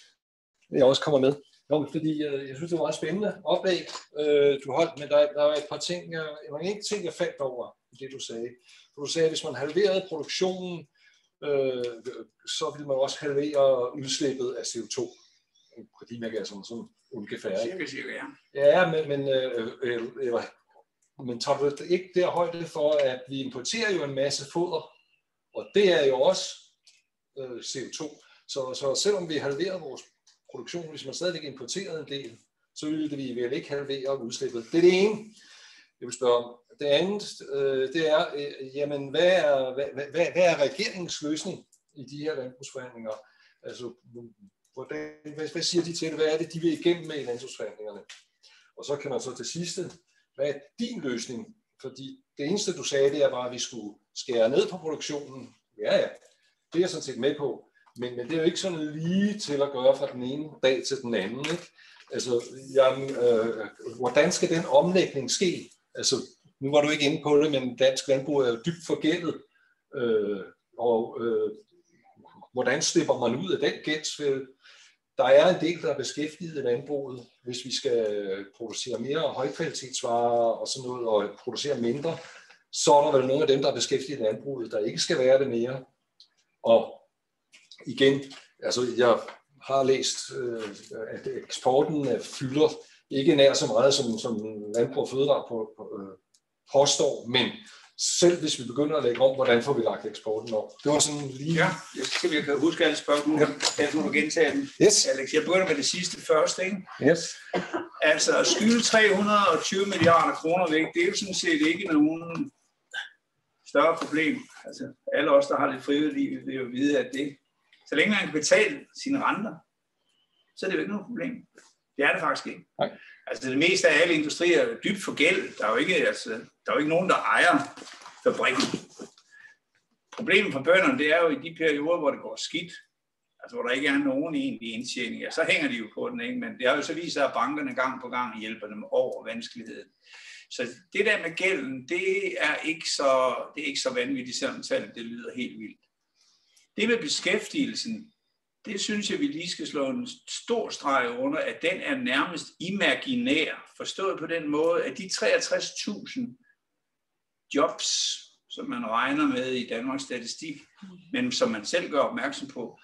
jeg også kommer med. Nå, fordi øh, jeg synes, det var meget spændende oplæg, øh, du holdt, men der, der var et par ting, jeg, der var en ting, jeg faldt over i det, du sagde. For du sagde, at hvis man halverede produktionen, øh, så ville man også halvere udslippet af C O to. Klimagaserne, sådan ungefær. Cirka, cirka, ja. Ja, men, men, øh, øh, øh, men tager du ikke der højde for, at vi importerer jo en masse foder, og det er jo også øh, C O to. Så, så selvom vi halverer vores produktion, hvis man stadigvæk importerede en del, så ville vi vel ikke halvere udslippet. Det er det ene, jeg vil spørge om. Det andet, øh, det er, øh, jamen, hvad er, hvad, hvad, hvad er regeringens løsning i de her landbrugsforhandlinger? Altså, hvordan, hvad, hvad siger de til det? Hvad er det, de vil igennem med i landbrugsforhandlingerne? Og så kan man så til sidste, hvad er din løsning? Fordi det eneste, du sagde, det er bare, at vi skulle skære ned på produktionen. Ja, ja, det er jeg sådan set med på. Men, men det er jo ikke sådan lige til at gøre fra den ene dag til den anden, ikke? Altså, jamen, øh, hvordan skal den omlægning ske? Altså, nu var du ikke inde på det, men dansk landbrug er jo dybt forgældet. Øh, og øh, hvordan slipper man ud af den gældsfælde? Der er en del, der er beskæftiget i landbruget. Hvis vi skal producere mere højkvalitetsvarer og sådan noget, og producere mindre, så er der vel nogle af dem, der er beskæftiget i landbruget, der ikke skal være det mere. Og igen, altså jeg har læst, øh, at eksporten fylder ikke nær så meget, som, som Landbrug og Fødevare på, på, øh, påstår, men selv hvis vi begynder at lægge om, hvordan får vi lagt eksporten op? Det var sådan lige... Ja, jeg skal vi kan huske alle spørgsmål. Ja. Jeg må gentage dem. Yes. Alex, jeg begynder med det sidste først, ikke? Yes. Altså, at skylde tre hundrede og tyve milliarder kroner væk, det er jo sådan set ikke nogen større problem. Altså, alle os, der har lidt frivilligt, vil jo vide, at det, så længe man kan betale sine renter, så er det jo ikke noget problem. Det er det faktisk ikke. Nej. Altså, det meste af alle industrier er dybt forgældet. Der er jo ikke, altså, der er jo ikke nogen, der ejer fabrikken. Problemet for bønderne, det er jo i de perioder, hvor det går skidt, altså hvor der ikke er nogen egentlig indtjening, ja, så hænger de jo på den, ikke? Men det har jo så vist sig, at bankerne gang på gang hjælper dem over vanskeligheden. Så det der med gælden, det er ikke så, det er ikke så vanvittigt, selvom tallet det lyder helt vildt. Det med beskæftigelsen, det synes jeg, vi lige skal slå en stor streg under, at den er nærmest imaginær, forstået på den måde, at de treogtres tusind jobs, som man regner med i Danmarks Statistik, men som man selv gør opmærksom på,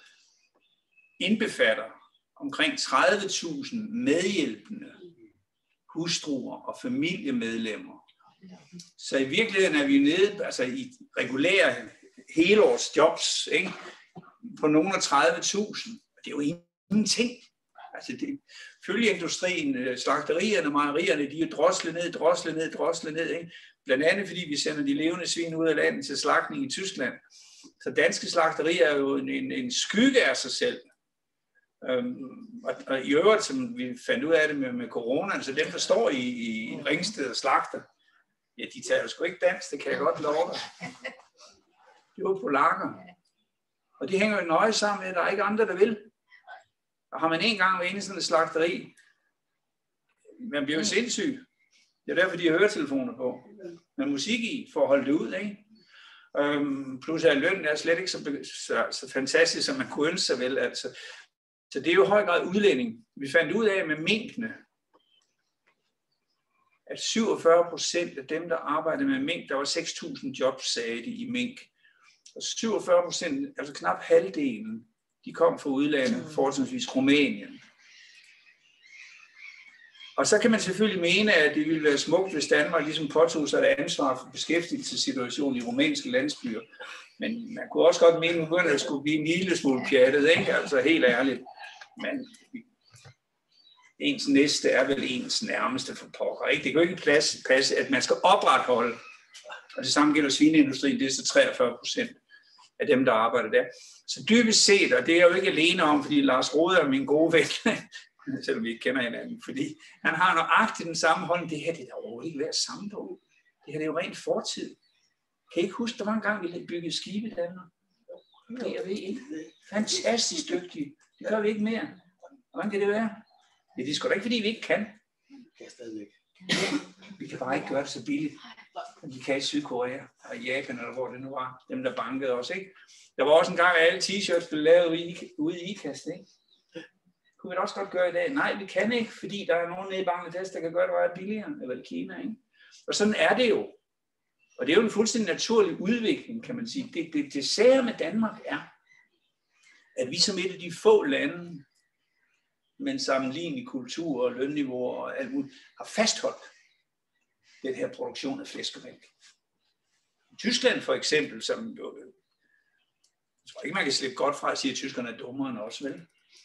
indbefatter omkring tredive tusind medhjælpende hustruer og familiemedlemmer. Så i virkeligheden er vi nede, altså i regulære helårsjobs, ikke? På nogle af tredive tusind. Det er jo ingenting. Altså det, følgeindustrien, slagterierne, mejerierne, de er droslet ned, droslet ned, droslet ned. Ikke? Blandt andet fordi vi sender de levende svin ud af landet til slagtning i Tyskland. Så danske slagterier er jo en, en, en skygge af sig selv. Øhm, og, og i øvrigt, som vi fandt ud af det med, med corona, altså dem, der står i, i Ringsted og slagter, ja, de tager jo sgu ikke dansk, det kan jeg godt love dig. Det var polakker. Og de hænger jo nøje sammen med, at der er ikke andre, der vil. Og har man en gang været inde i sådan et slagteri, man bliver jo sindssyg. Det er derfor, de har høretelefoner på. Med musik i, for at holde det ud, ikke? Øhm, plus at lønnen er slet ikke så, så, så fantastisk, som man kunne ønske sig vel. Altså. Så det er jo i høj grad udlænding. Vi fandt ud af med minkene, at syvogfyrre procent af dem, der arbejdede med mink, der var seks tusind jobs, sagde de i mink. Og syvogfyrre procent, altså knap halvdelen, de kom fra udlandet, fortrinsvis Rumænien. Og så kan man selvfølgelig mene, at det ville være smukt, hvis Danmark ligesom påtog sig et ansvar for beskæftigelsessituationen i rumænske landsbyer. Men man kunne også godt mene, at det skulle blive en lille smule pjattet, ikke? Altså helt ærligt. Men ens næste er vel ens nærmeste for pokker, ikke? Det kan jo ikke plads, passe, at man skal opretholde. Og det samme gælder svineindustrien, det er så treogfyrre procent af dem, der arbejder der. Så dybest set, og det er jeg jo ikke alene om, fordi Lars Rode er min gode ven, selvom vi ikke kender hinanden, fordi han har nøjagtigt den samme holdning. Det her, det er da overhovedet ikke værd samme på. Det her det er jo rent fortid. Kan I ikke huske, der var en gang, vi havde bygget skibe i Danmark? Det er vi ikke. Fantastisk dygtige. Det gør vi ikke mere. Hvordan kan det være? Ja, det er sgu da ikke, fordi vi ikke kan. Vi kan bare ikke gøre det så billigt, som de kan i Sydkorea og Japan, eller hvor det nu var. Dem, der bankede os, ikke? Der var også en gang, at alle t-shirts blev lavet ude i IKAST, ikke? Kunne vi da også godt gøre i dag? Nej, vi kan ikke, fordi der er nogen nede i Bangladesh, der kan gøre det meget billigere, eller i Kina, ikke? Og sådan er det jo. Og det er jo en fuldstændig naturlig udvikling, kan man sige. Det, det, det sære med Danmark er, at vi som et af de få lande, med en sammenlignelig kultur og lønniveauer og alt muligt, har fastholdt den her produktion af flæskemælk. I Tyskland for eksempel, som jo, jeg tror ikke, man kan slippe godt fra at sige, at tyskerne er dummere end os, vel?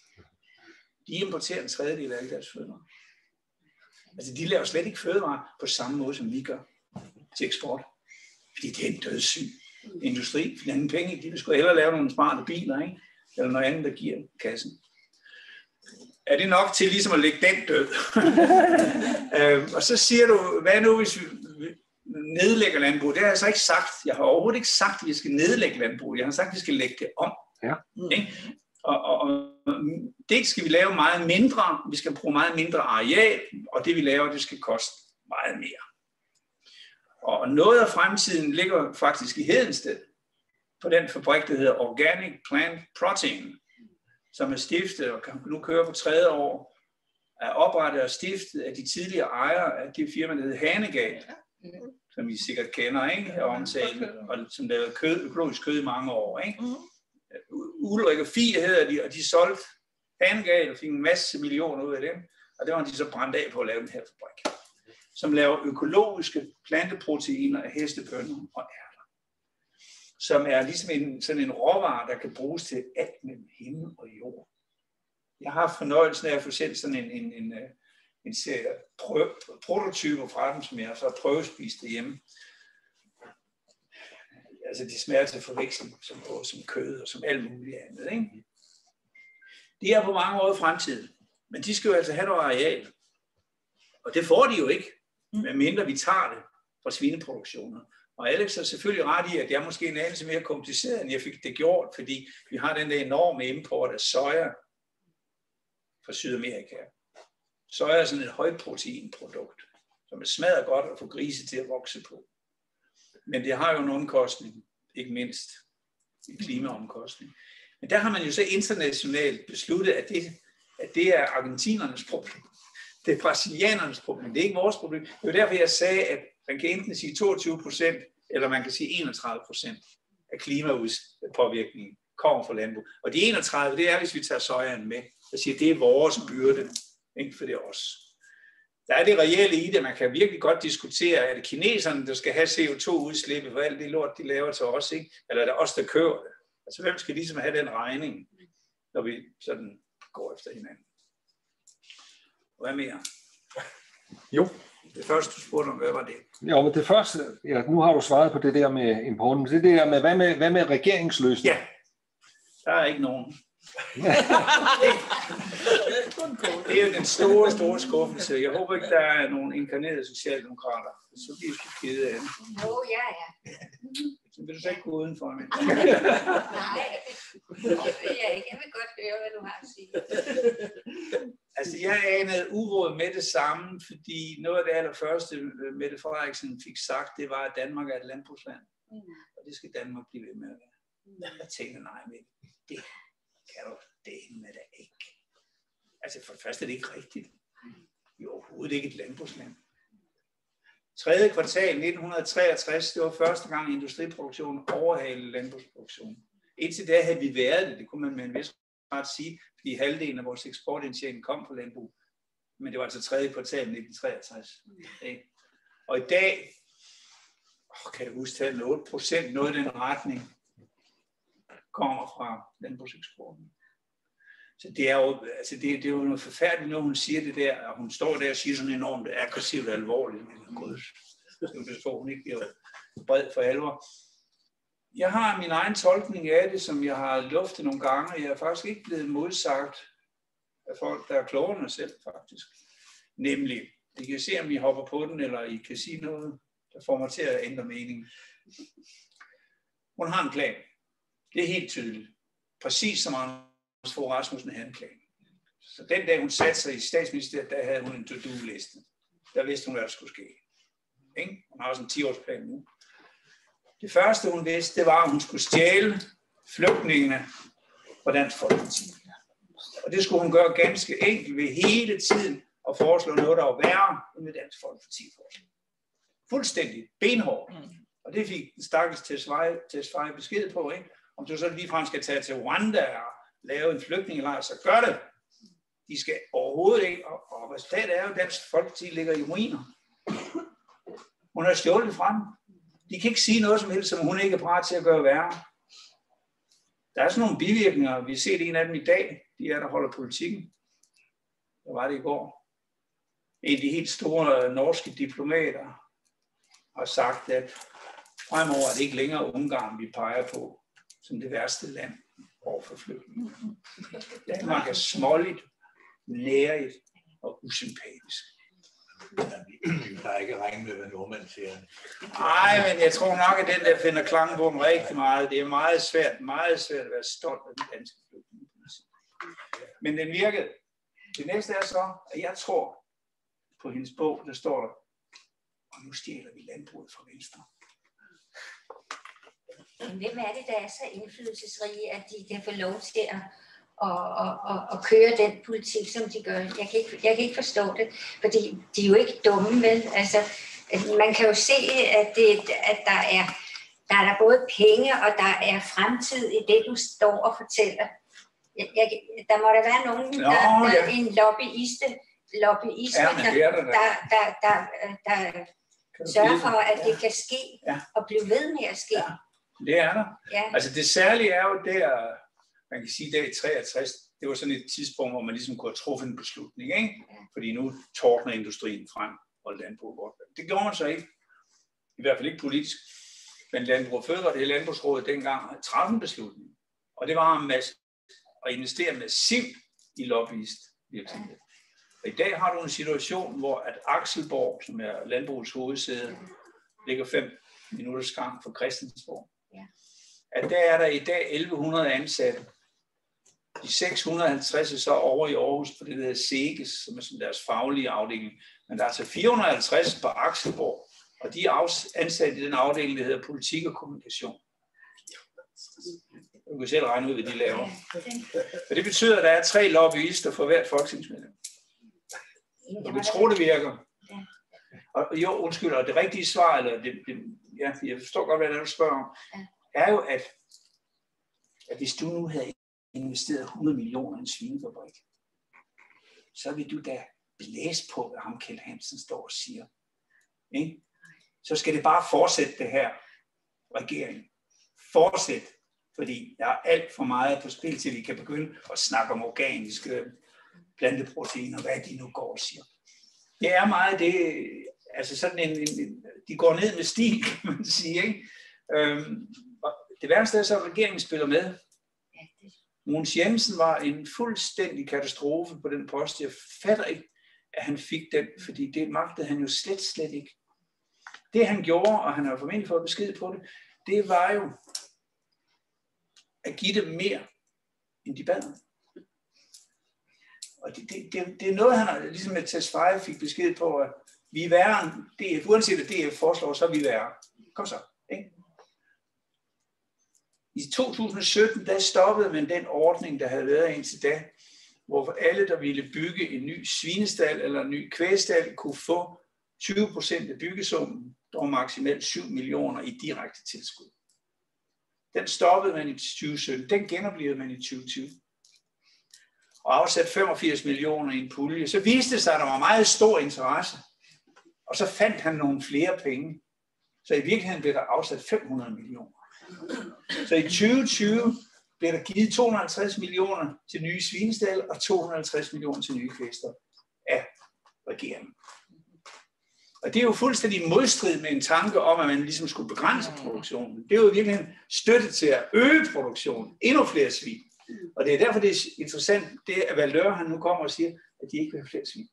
De importerer en tredjedel af deres fødevarer. Altså, de laver slet ikke fødevarer på samme måde, som vi gør til eksport. Fordi det er en dødssyg industri. For anden penge, de vil sgu hellere lave nogle smarte biler, ikke? Eller noget andet, der giver kassen. Er det nok til ligesom at lægge den død? øhm, og så siger du, hvad nu hvis vi nedlægger landbrug? Det har jeg så ikke sagt. Jeg har overhovedet ikke sagt, at vi skal nedlægge landbrug. Jeg har sagt, at vi skal lægge det om. Ja. Ikke? Og, og, og det skal vi lave meget mindre. Vi skal bruge meget mindre areal, og det vi laver, det skal koste meget mere. Og noget af fremtiden ligger faktisk i Hedensted på den fabrik, der hedder Organic Plant Protein, som er stiftet og kan nu køre på tredje år, er oprettet og stiftet af de tidligere ejere af det firma, der hedder Hanegal, som I sikkert kender, ikke? Og omtalt, og som lavede kød, økologisk kød i mange år, ikke? Ulrik og Fie hedder de, og de solgte Hanegal og fik en masse millioner ud af dem, og det var de så brændt af på at lave den her fabrik, som laver økologiske planteproteiner af hestebønner og ærter, som er ligesom en, sådan en råvare, der kan bruges til alt mellem himmel og jord. Jeg har haft fornøjelsen af at få sendt sådan en, en, en, en serie prøv, prototyper fra dem, som jeg så har prøvespist derhjemme. Altså, de smager til forveksling, som, som kød og som alt muligt andet, ikke? De er på mange måder fremtiden, men de skal jo altså have noget areal. Og det får de jo ikke, medmindre vi tager det fra svineproduktioner. Og Alex har selvfølgelig ret i, at det er måske en anelse mere kompliceret, end jeg fik det gjort, fordi vi har den der enorme import af soja fra Sydamerika. Soja er sådan et højproteinprodukt, som er smadret godt at få grise til at vokse på. Men det har jo en omkostning, ikke mindst en klimaomkostning. Men der har man jo så internationalt besluttet, at det, at det er argentinernes problem. Det er brasilianernes problem, det er ikke vores problem. Det er jo derfor, jeg sagde, at man kan enten sige toogtyve procent, eller man kan sige enogtredive procent af klimapåvirkningen kommer fra landbrug. Og de enogtredive, det er, hvis vi tager sojaen med, og siger, det er vores byrde, ikke for det er os. der er det reelle i det. Man kan virkelig godt diskutere, er det kineserne, der skal have C O to udslip for alt det lort, de laver til os, ikke? Eller er det os, der køber det? Altså, hvem skal ligesom have den regning, når vi sådan går efter hinanden? Hvad mere? Jo. Det første, du spurgte om, hvad var det? Jo, men det første, ja, nu har du svaret på det der med importen, men det der med, hvad med, hvad med regeringsløsning? Ja, der er ikke nogen. Det er jo den store, store skuffelse. Jeg håber ikke, der er nogen inkarnerede socialdemokrater. Så bliver jeg sgu kede af det. Jo, ja, ja. Så vil du så ikke gå udenfor mig? Nej, det vil jeg ikke. Jeg vil godt høre, hvad du har at sige. Altså, jeg anede uråd med det samme, fordi noget af det allerførste, Mette Frederiksen fik sagt, det var, at Danmark er et landbrugsland. Og det skal Danmark blive ved med at være. Jeg tænkte, nej, men det kan du dele med det ikke. Altså, for det første er det ikke rigtigt. Vi er overhovedet ikke et landbrugsland. Tredje kvartal nitten treogtres, det var første gang industriproduktionen overhalede landbrugsproduktionen. Indtil da havde vi været det, det kunne man med en vis ret sige, fordi halvdelen af vores eksportindtjening kom fra landbrug. Men det var altså tredje kvartal nitten treogtres. Okay. Og i dag, åh, kan jeg huske tallet, otte procent, noget i den retning, kommer fra landbrugseksporten. Så det er jo, altså det, det er jo noget forfærdeligt, når hun siger det der, og hun står der og siger sådan enormt aggressivt og alvorligt. Det står hun ikke bliver bred for alvor. Jeg har min egen tolkning af det, som jeg har luftet nogle gange. Jeg er faktisk ikke blevet modsagt af folk, der er klogere end mig selv, faktisk. Nemlig, I kan se, om I hopper på den, eller I kan sige noget, der får mig til at ændre mening. Hun har en plan. Det er helt tydeligt. Præcis som Anders Fogh Rasmussen havde en plan. Så den dag, hun satte sig i statsministeriet, der havde hun en to-do-liste. Der vidste hun, hvad der skulle ske. Ikke? Hun har også en ti-årsplan nu. Det første, hun vidste, det var, at hun skulle stjæle flygtningene fra Dansk Folkeparti. Og det skulle hun gøre ganske enkelt ved hele tiden at foreslå noget, der var værre end ved Dansk Folkeparti. Fuldstændig benhårdt. Og det fik den stakkels Tesfaye besked på, ikke? Om du så ligefrem skal tage til Rwanda og lave en flygtningelejr, så gør det. De skal overhovedet ikke, og, og resultatet er jo, at Dansk Folkeparti ligger i ruiner. Hun har stjålet det frem. De kan ikke sige noget som helst, som hun ikke er parat til at gøre værre. Der er sådan nogle bivirkninger. Vi har set en af dem i dag. De er, der holder politikken. Der var det i går. En af de helt store norske diplomater har sagt, at fremover er det ikke længere Ungarn, vi peger på som det værste land overfor flygtninge. Danmark er småligt, nærigt og usympatisk. Der er ikke regnet med, hvad nordmænd siger. Nej, men jeg tror nok, at den der finder klangen på dem rigtig meget. Det er meget svært, meget svært at være stolt af den danske flygtningepolitik. Men den virkede. Det næste er så, at jeg tror på hendes bog, der står der, og nu stjæler vi landbruget fra Venstre. Men hvem er det, der er så indflydelsesrige, at de kan få lov til at, at, at, at, at køre den politik, som de gør? Jeg kan, ikke, jeg kan ikke forstå det, fordi de er jo ikke dumme, vel? Altså, man kan jo se, at, det, at der, er, der er der både penge, og der er fremtid i det, du står og fortæller. Jeg, jeg, der må der være nogen, Nå, der, der ja. er en lobbyiste, lobbyiste Ja, der, det er der, der, der, der, der, der sørger for, at det kan ske, ja. og blive ved med at ske. Ja. Det er der. Ja. Altså det særlige er jo der, man kan sige, der i treogtres, det var sådan et tidspunkt, hvor man ligesom kunne have truffet en beslutning, ikke? Ja. Fordi nu tordner industrien frem, og landbrug godt. Det gjorde man så ikke. I hvert fald ikke politisk. Men Landbrug og Fødevare, det hele landbrugsrådet dengang, havde træffet en beslutning. Og det var at investere massivt i lobbyistvirksomhed. Og i dag har du en situation, hvor at Akselborg, som er landbrugets hovedsæde, ligger fem minutters gang fra Christiansborg. At der er der i dag elleve hundrede ansatte. De seks hundrede og halvtreds er så over i Aarhus på det der SEGES, som er sådan deres faglige afdeling. Men der er altså fire hundrede og halvtreds på Akselborg, og de er ansat i den afdeling, der hedder politik og kommunikation. Du kan selv regne ud, hvad de laver. Og det betyder, at der er tre lobbyister for hvert folketingsmedlem. Og vi tror, det virker. Og jo, undskyld, og det rigtige svar, eller det, det, ja, jeg forstår godt, hvad det er, du spørger om, er jo, at, at hvis du nu havde investeret hundrede millioner i en svinefabrik, så vil du da blæse på, hvad ham Kjeld Hansen står og siger. Ikke? Så skal det bare fortsætte det her, regeringen. Fortsæt, fordi der er alt for meget på spil, til vi kan begynde at snakke om organiske planteproteiner, hvad de nu går og siger. Det er meget det, altså sådan en, en de går ned med stil, kan man sige, ikke? Øhm, det værste er så, at regeringen spiller med. Mogens Jensen var en fuldstændig katastrofe på den post. Jeg fatter ikke, at han fik den, fordi det magtede han jo slet, slet ikke. Det han gjorde, og han har formentlig fået besked på det, det var jo at give dem mere, end de bad. Og det, det, det, det er noget, han har, ligesom med Tesfaye fik besked på, at vi er værre end D F. Uanset hvad D F foreslår, så er vi værre. Kom så, ikke? I to tusind og sytten, der stoppede man den ordning, der havde været indtil da, hvor alle, der ville bygge en ny svinestal eller en ny kvægstal, kunne få tyve procent af byggesummen, dog maksimalt syv millioner i direkte tilskud. Den stoppede man i tyve sytten, den genoplevede man i tyve tyve. Og afsat femogfirs millioner i en pulje. Så viste det sig, at der var meget stor interesse. Og så fandt han nogle flere penge. Så i virkeligheden blev der afsat fem hundrede millioner. Så i tyve tyve blev der givet to hundrede og halvtreds millioner til nye svinestal og to hundrede og halvtreds millioner til nye kvæster af regeringen. Og det er jo fuldstændig modstrid med en tanke om, at man ligesom skulle begrænse produktionen. Det er jo virkelig støtte til at øge produktionen, endnu flere svin. Og det er derfor, det er interessant, det at Valør, han nu kommer og siger, at de ikke vil have flere svin.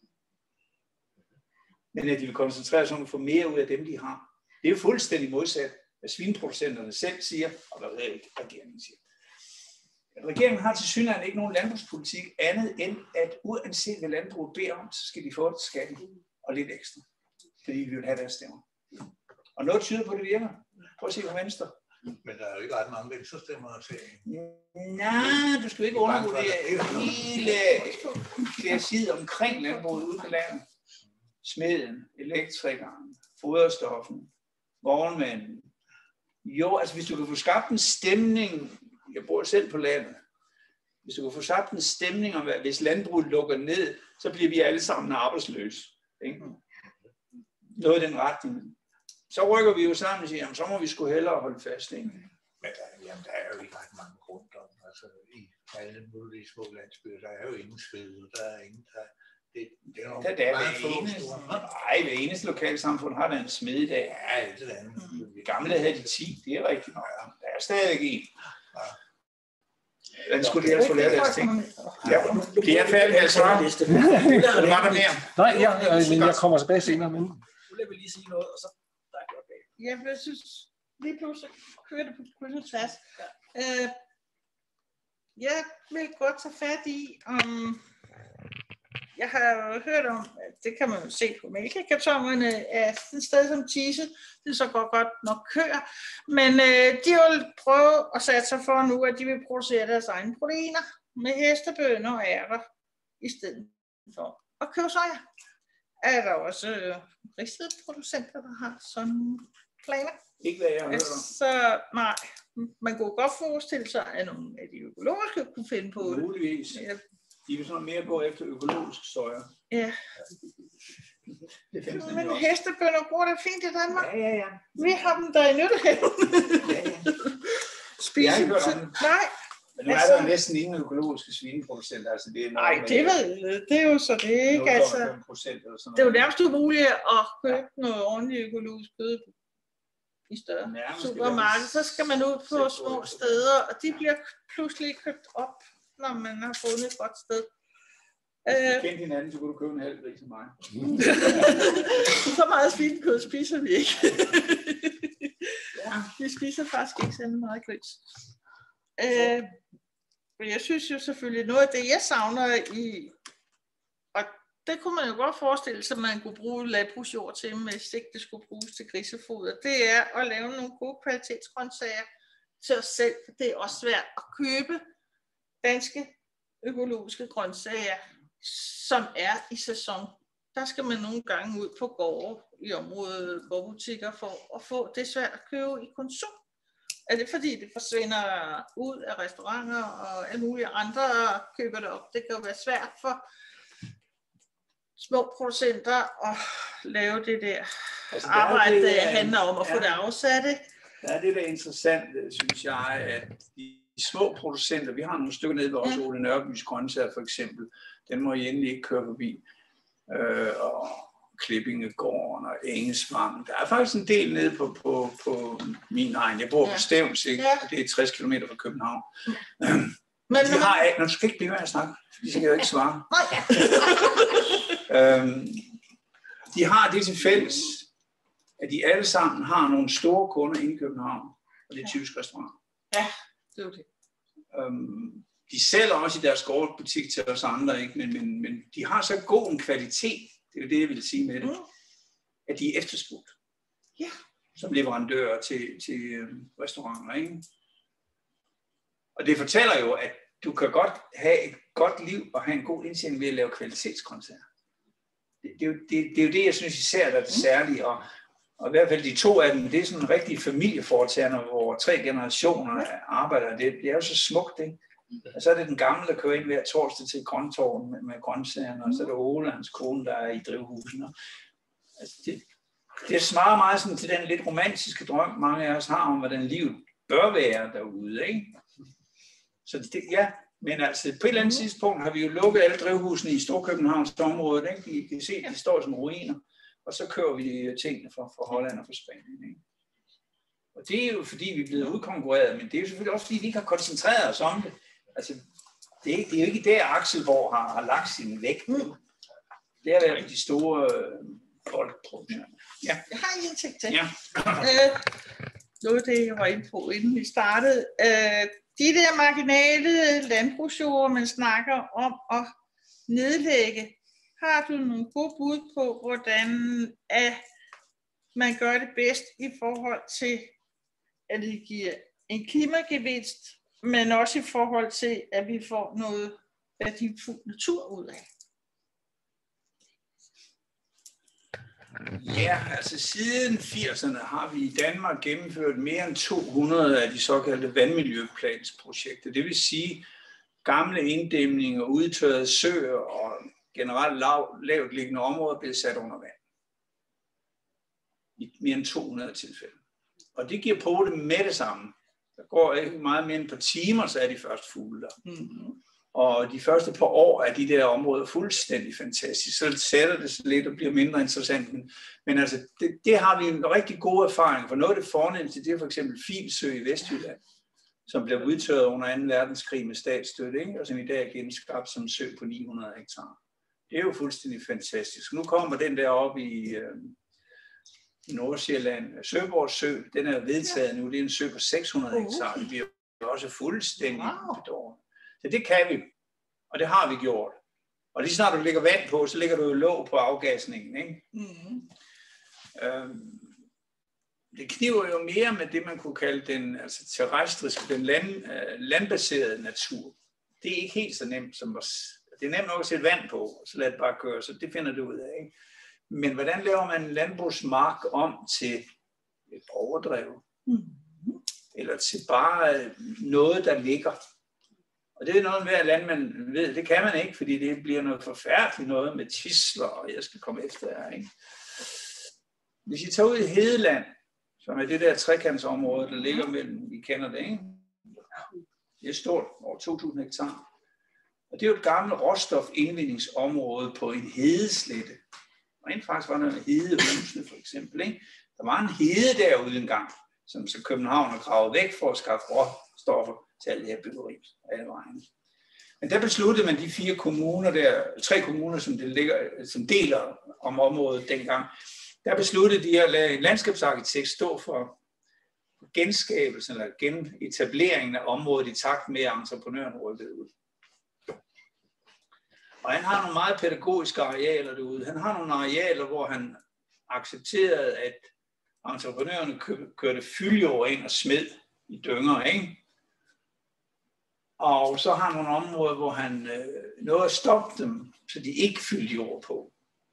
Men at de vil koncentrere sig om at få mere ud af dem, de har. Det er jo fuldstændig modsat, hvad svineproducenterne selv siger, og hvad regeringen siger. Regeringen har til synligheden ikke nogen landbrugspolitik andet end, at uanset hvad landbruget beder om, så skal de få et skatten og lidt ekstra. Fordi vi vil have deres stemmer. Og noget tyder på, at det virker. Prøv at se på venstre. Men der er jo ikke ret mange venstrestemmer at se. Nej, du skal jo ikke undervurdere hele klassiet omkring landbruget ude på landet. Smeden, elektrikeren, foderstoffen, vognmanden. Jo, altså hvis du kan få skabt en stemning, jeg bor selv på landet, hvis du kan få skabt en stemning om, at hvis landbruget lukker ned, så bliver vi alle sammen arbejdsløse. Ikke? Noget i den retning. Så rykker vi jo sammen og siger, jamen, så må vi sgu hellere holde fast. Ikke? Men der, jamen, der er jo ikke ret mange rundt om. Altså i alle mulige små landsbyer, der er jo ingen svede, der er ingen, der... Det, det er jo der, der er hver eneste, nej, hver eneste lokalsamfund har der en smed i dag. Ja, alt det andet. I gamle havde de ti, det er rigtigt. Der er stadig en. Hvordan skulle de ellers få lavet deres ting? Ja, det er færdigt, altså. Eller var der mere? Nej, ja, men jeg kommer tilbage senere. Men... Nu vil jeg lige sige noget, og så der er godt bag. Ja, jeg synes, lige pludselig kører det på kryds og tværs. Øh, jeg vil godt tage fat i, om... Jeg har hørt om, det kan man jo se på mælkekartonerne, at et sted som Tise, det er så godt, godt nok køer, men øh, de vil prøve at sætte sig for nu, at de vil producere deres egne proteiner med hestebønner og ærter i stedet for at købe soja. Er der også øh, ristede producenter, der har sådan planer? Ikke hvad jeg har hørt om. Så nej, man kunne godt forestille sig, at nogle af de økologiske kunne finde på det. Muligvis. Ja. De vil sådan mere gå efter økologisk soja. Ja. Det Men hestebønner bruger det fint i Danmark. Ja, ja, ja. Vi har dem der i nyttehaven. Ja, ja. Spise Jeg har ikke hørt om dem. det. Nej. Men nu er der jo næsten ingen økologiske svineproducenter. Altså det er Nej, det, ved, det er jo så det ikke. Altså, eller sådan det er jo nærmest umuligt at købe noget ordentligt økologisk kød i større supermarked. Så skal man ud på små steder, og de bliver pludselig købt op, når man har fundet et godt sted. Hvis du kendte hinanden, så kunne du købe en halv gris af mig. Så meget svinekød spiser vi ikke. Vi spiser faktisk ikke så meget gris. Øh, jeg synes jo selvfølgelig, noget af det, jeg savner i, og det kunne man jo godt forestille sig, at man kunne bruge landbrugsjord til, hvis ikke det skulle bruges til grisefoder, det er at lave nogle gode kvalitetsgrøntsager til os selv. Det er også svært at købe danske økologiske grøntsager, som er i sæson. Der skal man nogle gange ud på gårde i området, gårdbutikker, for at få det svært at købe i konsum. Er det fordi, det forsvinder ud af restauranter og alle mulige andre køber det op? Det kan jo være svært for små producenter og lave det der Altså, arbejde, det, der der handler om at ja, få det afsat, ikke? Der er det, der er interessant, synes jeg, at de små producenter, vi har nogle stykker nede ved også, ja. Ole Nørbys grøntsager for eksempel, den må I endelig ikke køre forbi, øh, og Klippingegården og Engesvang. Der er faktisk en del nede på, på, på min egen. Jeg bor ja. på Stevns, ikke? Ja. Det er tres kilometer fra København. Ja. Men de har ikke, når du skal ikke blive med at snakke, fordi så kan jeg ikke svare. øhm, de har det til fælles, at de alle sammen har nogle store kunder inde i København, og det er typisk restauranter. Ja, det er det. Øhm, de sælger også i deres gårdbutik til os andre, ikke? Men, men, men de har så god en kvalitet, det er jo det, jeg vil sige med det, mm. at de er efterspurgt. Ja. Som leverandører til, til øh, restauranter, ikke? Og det fortæller jo, at du kan godt have et godt liv og have en god indtjening ved at lave kvalitetsgrøntsager. Det, det, er jo, det, det er jo det, jeg synes især, der er det særlige. Og, og i hvert fald de to af dem, det er sådan en rigtig familieforetagende, hvor tre generationer arbejder. Det, det er jo så smukt, ikke? Og så er det den gamle, der kører ind hver torsdag til grønttorven med, med grøntsagerne, og så er det Ole, hans kone, der er i drivhusene. Altså det, det svarer meget sådan til den lidt romantiske drøm, mange af os har om, hvordan livet bør være derude, ikke? Så det, ja, men altså på et eller andet tidspunkt har vi jo lukket alle drivhusene i Storkøbenhavns område, ikke? I kan se, de står som ruiner, og så kører vi tingene fra, fra Holland og fra Spanien, ikke? Og det er jo fordi, vi er blevet udkonkurreret, men det er jo selvfølgelig også fordi, vi ikke har koncentreret os om det. Altså, det er, det er jo ikke der, Axelborg har, har lagt sin vægt. Det har været de store øh, boldproduktioner. Ja. Jeg har en ting til. Ja. øh, noget af det, jeg var inde på, inden vi startede. Øh, de der marginale landbrugsjord, man snakker om at nedlægge, har du nogle gode bud på, hvordan at man gør det bedst i forhold til, at det giver en klimagevinst, men også i forhold til, at vi får noget værdifuld natur ud af? Ja, altså siden firserne har vi i Danmark gennemført mere end to hundrede af de såkaldte vandmiljøplansprojekter. Det vil sige gamle inddæmninger, udtørrede søer og generelt lav, lavt liggende områder blev sat under vand. I mere end to hundrede tilfælde. Og det giver på det med det samme. Der går ikke meget mere end et par timer, så er de første fugle der. Mm-hmm. Og de første par år er de der områder fuldstændig fantastiske. Så sætter det sig lidt og bliver mindre interessant. Men, men altså, det, det har vi en rigtig god erfaring. For noget af det fornemmeste, det er for eksempel Filsø i Vestjylland, som blev udtørret under anden verdenskrig med statsstøtte, ikke? Og som i dag er genskabt som sø på ni hundrede hektar. Det er jo fuldstændig fantastisk. Nu kommer den der op i øh, Nordsjælland. Søborg Sø, den er vedtaget nu. Det er en sø på seks hundrede hektar. Det bliver også fuldstændig bedårende. Så det kan vi, og det har vi gjort. Og lige snart du lægger vand på, så lægger du jo låg på afgasningen, ikke? Mm-hmm. Øhm, det kniver jo mere med det, man kunne kalde den altså terrestriske, den land, øh, landbaserede natur. Det er ikke helt så nemt som at, det er nemt nok at sætte vand på, og så lad det bare køre, så det finder du ud af, ikke? Men hvordan laver man en landbrugsmark om til et overdrev? Mm-hmm. Eller til bare noget, der ligger? Og det er noget, hver landmand ved, det kan man ikke, fordi det bliver noget forfærdeligt noget med tisler, og jeg skal komme efter jer, ikke? Hvis I tager ud i Hedeland, som er det der trekantsområde, der ligger mellem, I kender det, ikke? Det er stort, over to tusind hektar. Og det er jo et gammelt råstofindvindingsområde på en hedeslette. Og inden faktisk var der hedehusene for eksempel, ikke? Der var en hede derude engang, som så København har gravet væk for at skaffe råstoffer til alle de her byggerier alle vejen. Men der besluttede man de fire kommuner der, tre kommuner, som, det ligger, som deler om området dengang, der besluttede de at lade en landskabsarkitekt stå for genskabelsen eller genetableringen af området i takt med, at entreprenøren rykkede ud. Og han har nogle meget pædagogiske arealer derude. Han har nogle arealer, hvor han accepterede, at entreprenørerne kørte fyldjord ind og smed i dynger, ikke? Og så har han nogle områder, hvor han øh, nåede at stoppe dem, så de ikke fyldte jord på.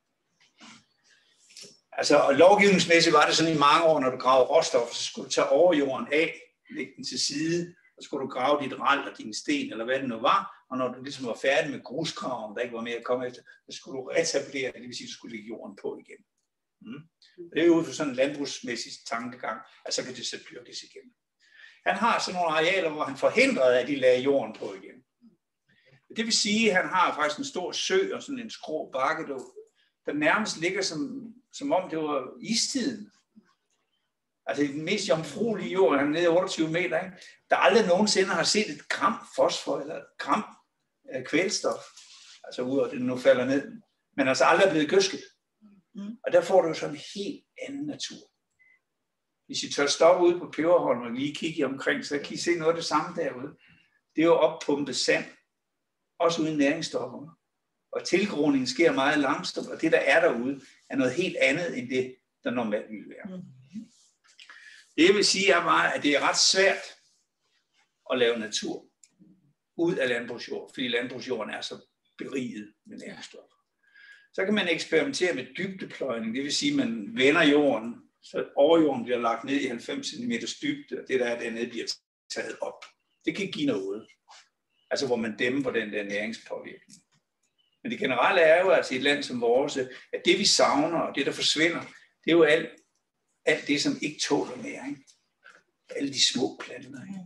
Altså, og lovgivningsmæssigt var det sådan i mange år, når du gravede råstoffer, så skulle du tage overjorden af, lægge den til side, og så skulle du grave dit ralt og dine sten, eller hvad det nu var, og når du ligesom var færdig med gruskraven, der ikke var mere at komme efter, så skulle du retablere det, det vil sige, at du skulle lægge jorden på igen. Mm. Det er jo ud fra sådan en landbrugsmæssig tankegang, at så kan det så dyrkes igen. Han har sådan nogle arealer, hvor han forhindrede, at de lagde jorden på igen. Det vil sige, at han har faktisk en stor sø og sådan en skrå bakke, der, der nærmest ligger som, som om det var istiden. Altså den mest jomfruelige jord, han er nede i otteogtyve meter, ikke? Der aldrig nogensinde har set et gram fosfor eller et gram øh, kvælstof, altså ud af det nu falder ned, men altså aldrig er blevet gødsket. Mm. Og der får du sådan en helt anden natur. Hvis I tør stoppe ude på Peberholm og lige kigge omkring, så kan I se noget af det samme derude. Det er jo oppumpet sand, også uden næringsstoffer. Og tilgroningen sker meget langsomt, og det der er derude, er noget helt andet end det, der normalt ville være. Mm. Det vil sige er bare, at det er ret svært at lave natur ud af landbrugsjord, fordi landbrugsjorden er så beriget med næringsstoffer. Så kan man eksperimentere med dybdepløjning, det vil sige, at man vender jorden, så overjorden bliver lagt ned i halvfems centimeter dybde, og det der er dernede bliver taget op. Det kan give noget, altså hvor man dæmper den der næringspåvirkning. Men det generelle er jo altså i et land som vores, at det vi savner og det der forsvinder, det er jo alt, alt det, som ikke tåler næring. Alle de små planter. Ikke?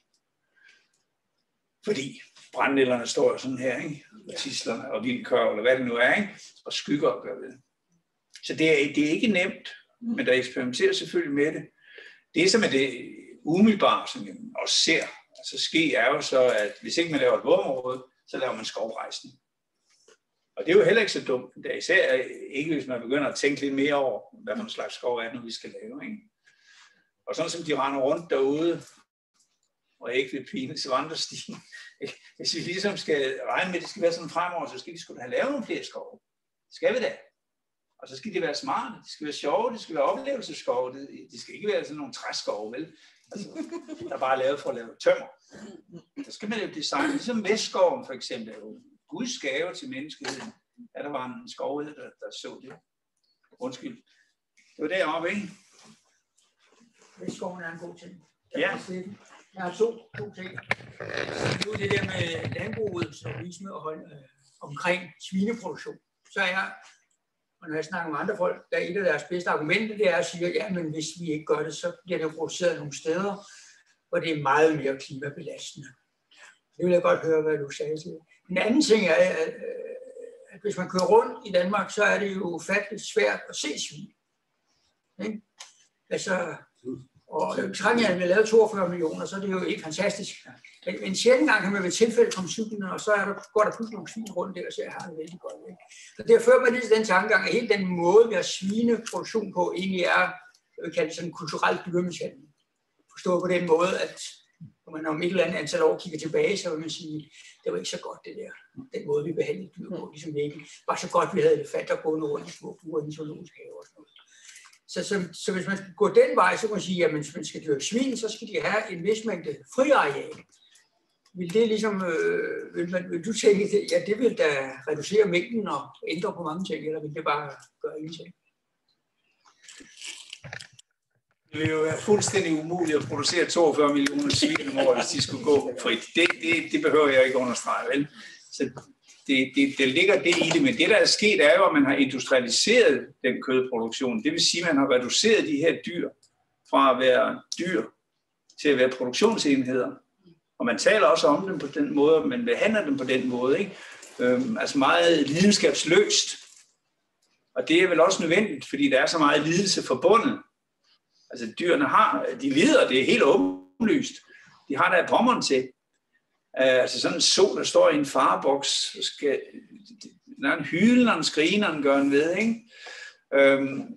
Fordi brændenælderne står sådan her, ikke? Tislerne og vildkør, eller hvad det nu er, ikke? Og skygger og gør ved. Så det er, det er ikke nemt, men der eksperimenterer selvfølgelig med det. Det, som er det umiddelbare, som jeg også ser, altså ske, er jo så, at hvis ikke man laver et vådområde, så laver man skovrejsning. Og det er jo heller ikke så dumt. Det er især ikke, hvis man begynder at tænke lidt mere over, hvad for en slags skov er det nu, vi skal lave. Ikke? Og sådan som de render rundt derude, og ikke vil pine til vandrestien. Hvis vi ligesom skal regne med, at det skal være sådan fremover, så skal vi sgu da have lavet nogle flere skove. Skal vi da? Og så skal de være smarte, det skal være sjove, det skal være oplevelsesskove. Det, det skal ikke være sådan nogle træskove, vel? Altså, der er bare lavet for at lave tømmer. Der skal man jo designe, ligesom Vestskoven for eksempel, Guds gave til menneskeheden. Ja, der var en skovhed, der, der så det. Undskyld. Det var deroppe, ikke? Vestskoven er en god ting. Ja. Jeg har to, to ting. Nu det der med landbrugets turisme og hold, øh, omkring svineproduktion. Så er jeg, og når jeg snakker med andre folk, der er et af deres bedste argumenter, det er at sige, at ja, men hvis vi ikke gør det, så bliver det produceret nogle steder, hvor det er meget mere klimabelastende. Det vil jeg godt høre, hvad du sagde til. En anden ting er, at, at hvis man kører rundt i Danmark, så er det jo ufatteligt svært at se svin. Ikke? Altså, og trænger jeg, at vi har lavet toogfyrre millioner, så er det jo ikke fantastisk. Men en sjældent gang kan man ved tilfælde komme cyklen, og så er der, går der pludselig nogle svin rundt der, og så har det vældig godt. Ikke? Så det har ført mig lidt til den tankegang, at hele den måde, vi har svineproduktion på, egentlig er, jeg vil kalde det sådan en kulturel dyremishandling. Forstået på den måde, at når man om et eller andet antal år kigger tilbage, så vil man sige, det var ikke så godt det der. Den måde, vi behandlede dyr på, ligesom det ikke var så godt, vi havde elefanter gående rundt i små buer i en zoologisk have og sådan noget. Så, så, så hvis man går den vej, så kan man sige, at hvis man skal dyrke svin, så skal de have en vis mængde friareal. Vil det ligesom, øh, vil, man, vil du tænke, ja, det vil da reducere mængden og ændre på mange ting, eller vil det bare gøre ingenting? Det vil jo være fuldstændig umuligt at producere toogfyrre millioner svin om året, hvis de skulle gå frit. Det, det, det behøver jeg ikke understrege, vel? Så det, det, det ligger det i det, men det der er sket er jo, at man har industrialiseret den kødproduktion. Det vil sige, at man har reduceret de her dyr fra at være dyr til at være produktionsenheder. Og man taler også om dem på den måde, man behandler dem på den måde, ikke? Øhm, altså meget lidenskabsløst. Og det er vel også nødvendigt, fordi der er så meget lidelse forbundet. Altså dyrene har, de lider, det er helt åbenlyst. De har der pommeren til. Uh, altså sådan en so, der står i en fareboks, skal, når den hyler, når den skriger, når den gør en ved, ikke? Um,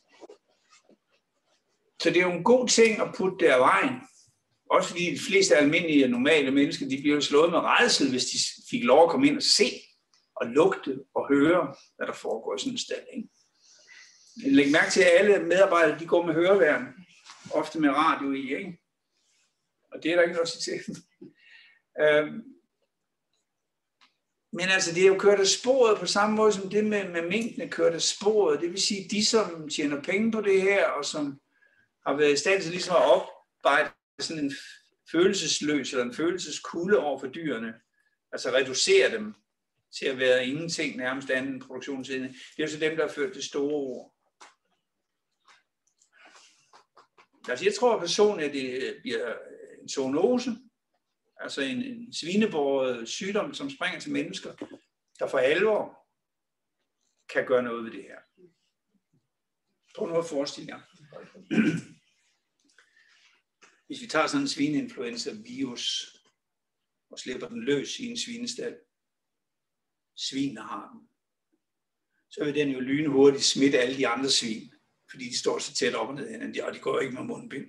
så det er jo en god ting at putte der af vejen. Også fordi de fleste almindelige og normale mennesker, de bliver slået med rædsel, hvis de fik lov at komme ind og se, og lugte og høre, hvad der foregår i sådan en stald, ikke? Læg mærke til, at alle medarbejdere, de går med høreværn, ofte med radio i, ikke? Og det er der ikke noget at sige til. øhm. Men altså, det er jo kørt af sporet på samme måde som det med, med minkene kørt af sporet. Det vil sige, de som tjener penge på det her, og som har været i stand til ligesom at oparbejde sådan en følelsesløs eller en følelseskulde over for dyrene, altså reducere dem til at være ingenting nærmest andet end produktionsenhed. Det er jo så dem, der har ført det store ord. Altså jeg tror personligt, at det bliver en zoonose, altså en, en svinebåret sygdom, som springer til mennesker, der for alvor kan gøre noget ved det her. Prøv nu at forestille jer. Hvis vi tager sådan en svineinfluenza-virus og slipper den løs i en svinestal, sviner har den, så vil den jo lynhurtigt smitte alle de andre svin, fordi de står så tæt op og ned hinanden, og de går ikke med mundbind.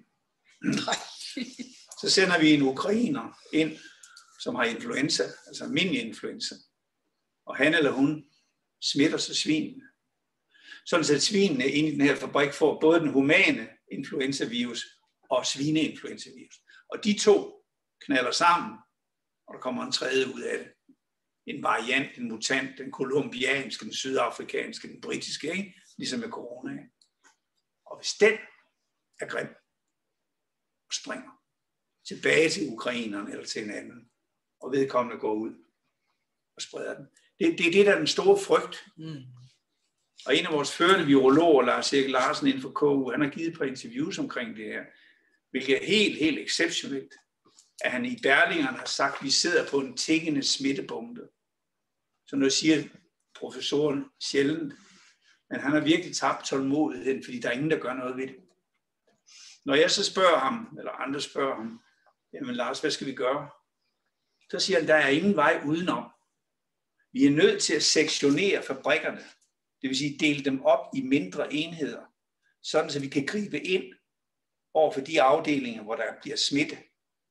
Så sender vi en ukrainer ind, som har influenza, altså almindelig influenza, og han eller hun smitter så svinene. Sådan at svinene inde i den her fabrik får både den humane influenzavirus og svineinfluenzavirus. Og de to knalder sammen, og der kommer en tredje ud af det. En variant, en mutant, den kolumbianske, den sydafrikanske, den britiske, ikke? Ligesom med corona. Ikke? Og hvis den er grim og springer tilbage til ukrainerne eller til en anden, og vedkommende går ud og spreder den. Det, det er det, der er den store frygt. Mm. Og en af vores førende virologer, Lars Erik Larsen inden for K U, han har givet et par interviews omkring det her, hvilket er helt, helt exceptionelt, at han i Berlingeren har sagt, at vi sidder på en tikkende smittebombe. Så nu siger professoren sjældent, men han har virkelig tabt tålmodigheden, fordi der er ingen, der gør noget ved det. Når jeg så spørger ham, eller andre spørger ham, jamen Lars, hvad skal vi gøre? Så siger han, der er ingen vej udenom. Vi er nødt til at sektionere fabrikkerne, det vil sige dele dem op i mindre enheder, sådan så vi kan gribe ind over for de afdelinger, hvor der bliver smitte.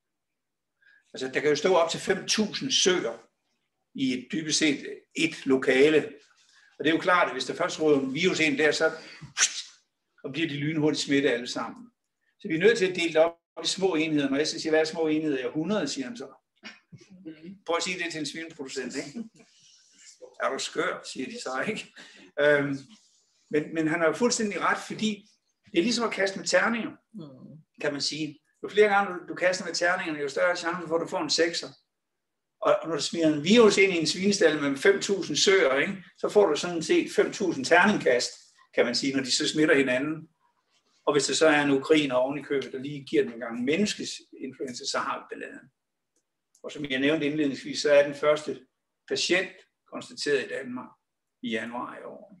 Altså, der kan jo stå op til fem tusind søer i et dybest set et lokale. Og det er jo klart, at hvis der først råder en virus ind der, så og bliver de lynhurtigt smitte alle sammen. Så vi er nødt til at dele det op i små enheder. Når jeg så siger, hvad er små enheder? Ja, hundrede, siger han så. Prøv at sige det til en svineproducent, ikke? Er du skør, siger de så, ikke? Øhm, men, men han har jo fuldstændig ret, fordi det er ligesom at kaste med terninger, kan man sige. Jo flere gange du, du kaster med terningerne, jo større chance for, at du får en sekser. Og, og når du smider en virus ind i en svinestal med fem tusind søer, ikke, så får du sådan set fem tusind terningkast, kan man sige, når de så smitter hinanden. Og hvis der så er en ukrainer oven i købet, der lige giver den en gang menneskesinfluenza, så har vi balladen. Og som jeg nævnte indledningsvis, så er den første patient konstateret i Danmark i januar i år.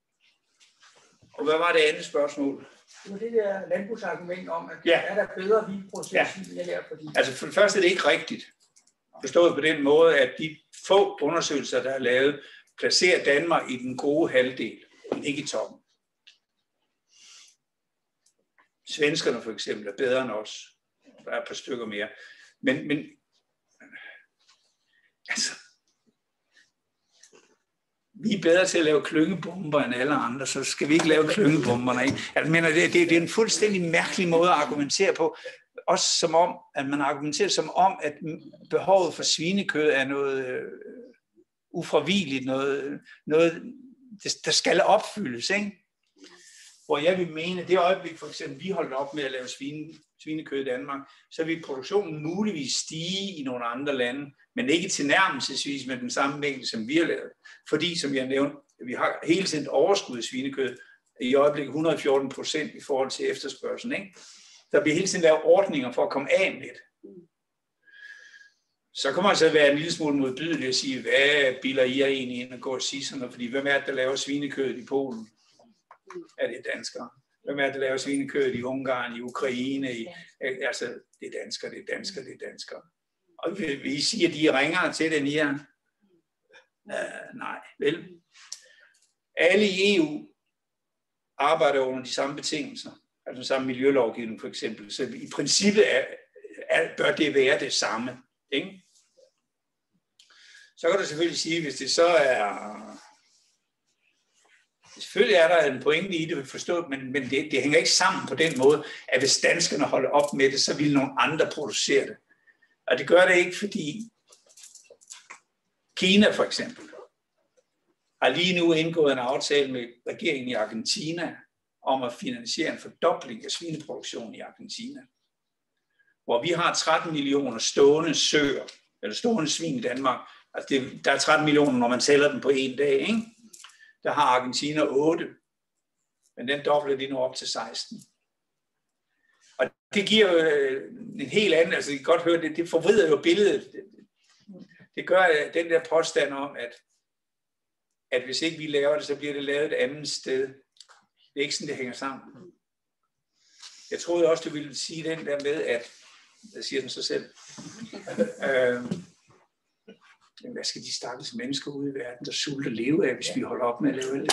Og hvad var det andet spørgsmål? Det var det der landbrugsargument om, at ja. er der bedre vildproces i det her? Fordi... Altså for det første er det ikke rigtigt. Forstået på den måde, at de få undersøgelser, der er lavet, placerer Danmark i den gode halvdel, men ikke i toppen. Svenskerne for eksempel er bedre end os. Der er et par stykker mere. Men, men altså, vi er bedre til at lave klyngebomber end alle andre, så skal vi ikke lave klyngebomberne. Ikke? Altså, mener, det, det, det er en fuldstændig mærkelig måde at argumentere på. Også som om, at man argumenterer som om, at behovet for svinekød er noget øh, ufravigeligt, noget, noget der skal opfyldes. Ikke? Hvor jeg vil mene, det øjeblik for eksempel, vi holdt op med at lave svine, svinekød i Danmark, så vil produktionen muligvis stige i nogle andre lande, men ikke tilnærmelsesvis med den samme mængde, som vi har lavet. Fordi, som jeg nævnte, vi har hele tiden overskud i svinekød, i øjeblikket et hundrede og fjorten procent i forhold til efterspørgselen. Ikke? Der bliver hele tiden lavet ordninger for at komme af med det. Så kommer man så at være en lille smule modbydelig og sige, hvad bilder I er egentlig ind og går og sige sådan noget, fordi hvem er det, der laver svinekød i Polen? Er det danskere? Hvem er det, der laver svinekød i Ungarn, i Ukraine? I, altså, det er danskere, det er danskere, det er danskere. Og vil I sige, at de er ringere til det, end I er? Uh, nej, vel. Alle i E U arbejder under de samme betingelser, altså den samme miljølovgivning for eksempel. Så i princippet er, er, bør det være det samme. Ikke? Så kan du selvfølgelig sige, hvis det så er... Selvfølgelig er der en pointe i det, vi forstår, men, men det, det hænger ikke sammen på den måde, at hvis danskerne holder op med det, så vil nogle andre producere det. Og det gør det ikke, fordi Kina for eksempel har lige nu indgået en aftale med regeringen i Argentina om at finansiere en fordobling af svineproduktionen i Argentina. Hvor vi har tretten millioner stående søer eller stående svin i Danmark. Altså det, der er tretten millioner, når man tæller dem på en dag, ikke? Der har Argentina otte, men den dobler de nu op til seksten. Og det giver jo en helt anden, altså I kan godt høre, det, det forvrider jo billedet. Det, det gør den der påstand om, at, at hvis ikke vi laver det, så bliver det lavet et andet sted. Det er ikke sådan, det hænger sammen. Jeg troede også, du ville sige den der med, at, jeg siger den sig selv, øh, hvad skal de stakkels mennesker ude i verden, der sulter leve af, hvis vi holder op med at lave det?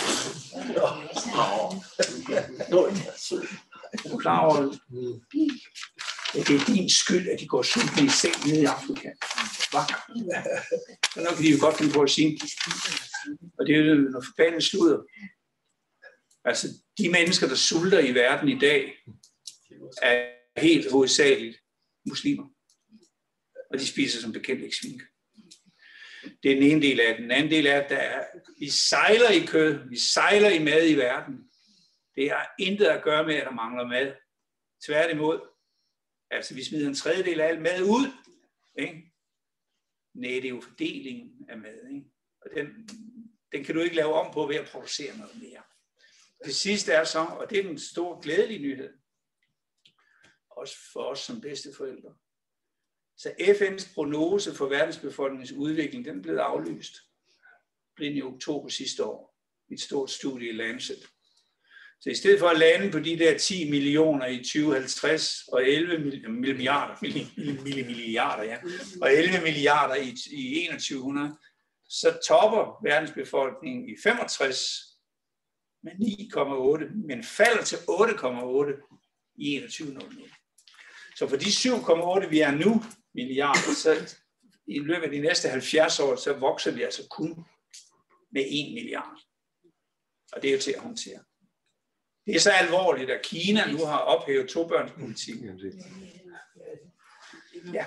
Er du klar over det? Det er din skyld, at de går sultne i seng nede i Afrika. Hvad? Så nok kan de jo godt finde på at sige. Og det er jo noget forbandet sludder. Altså, de mennesker, der sulter i verden i dag, er helt hovedsageligt muslimer. Og de spiser som bekendt ikke svin. Det er den ene del af det. Den anden del er, at der er, vi sejler i kød, vi sejler i mad i verden. Det har intet at gøre med, at der mangler mad. Tværtimod. Altså, vi smider en tredjedel af alt mad ud. Ikke? Nej, det er jo fordelingen af mad. Ikke? Og den, den kan du ikke lave om på ved at producere noget mere. Det sidste er så, og det er den store glædelige nyhed, også for os som bedsteforældre. Så F N's prognose for verdensbefolkningens udvikling, den er blevet aflyst. Det blev i oktober sidste år, i et stort studie i Lancet. Så i stedet for at lande på de der ti millioner i tyve halvtreds og elleve milliarder, milliarder, ja, og elleve milliarder i, i enogtyve hundrede, så topper verdensbefolkningen i femogtres med ni komma otte, men falder til otte komma otte i enogtyve nul. Så for de syv komma otte, vi er nu, milliarder, så i løbet af de næste halvfjerds år, så vokser vi altså kun med en milliard. Og det er jo til at håndtere. Det er så alvorligt, at Kina nu har ophævet tobørnspolitikken. Ja.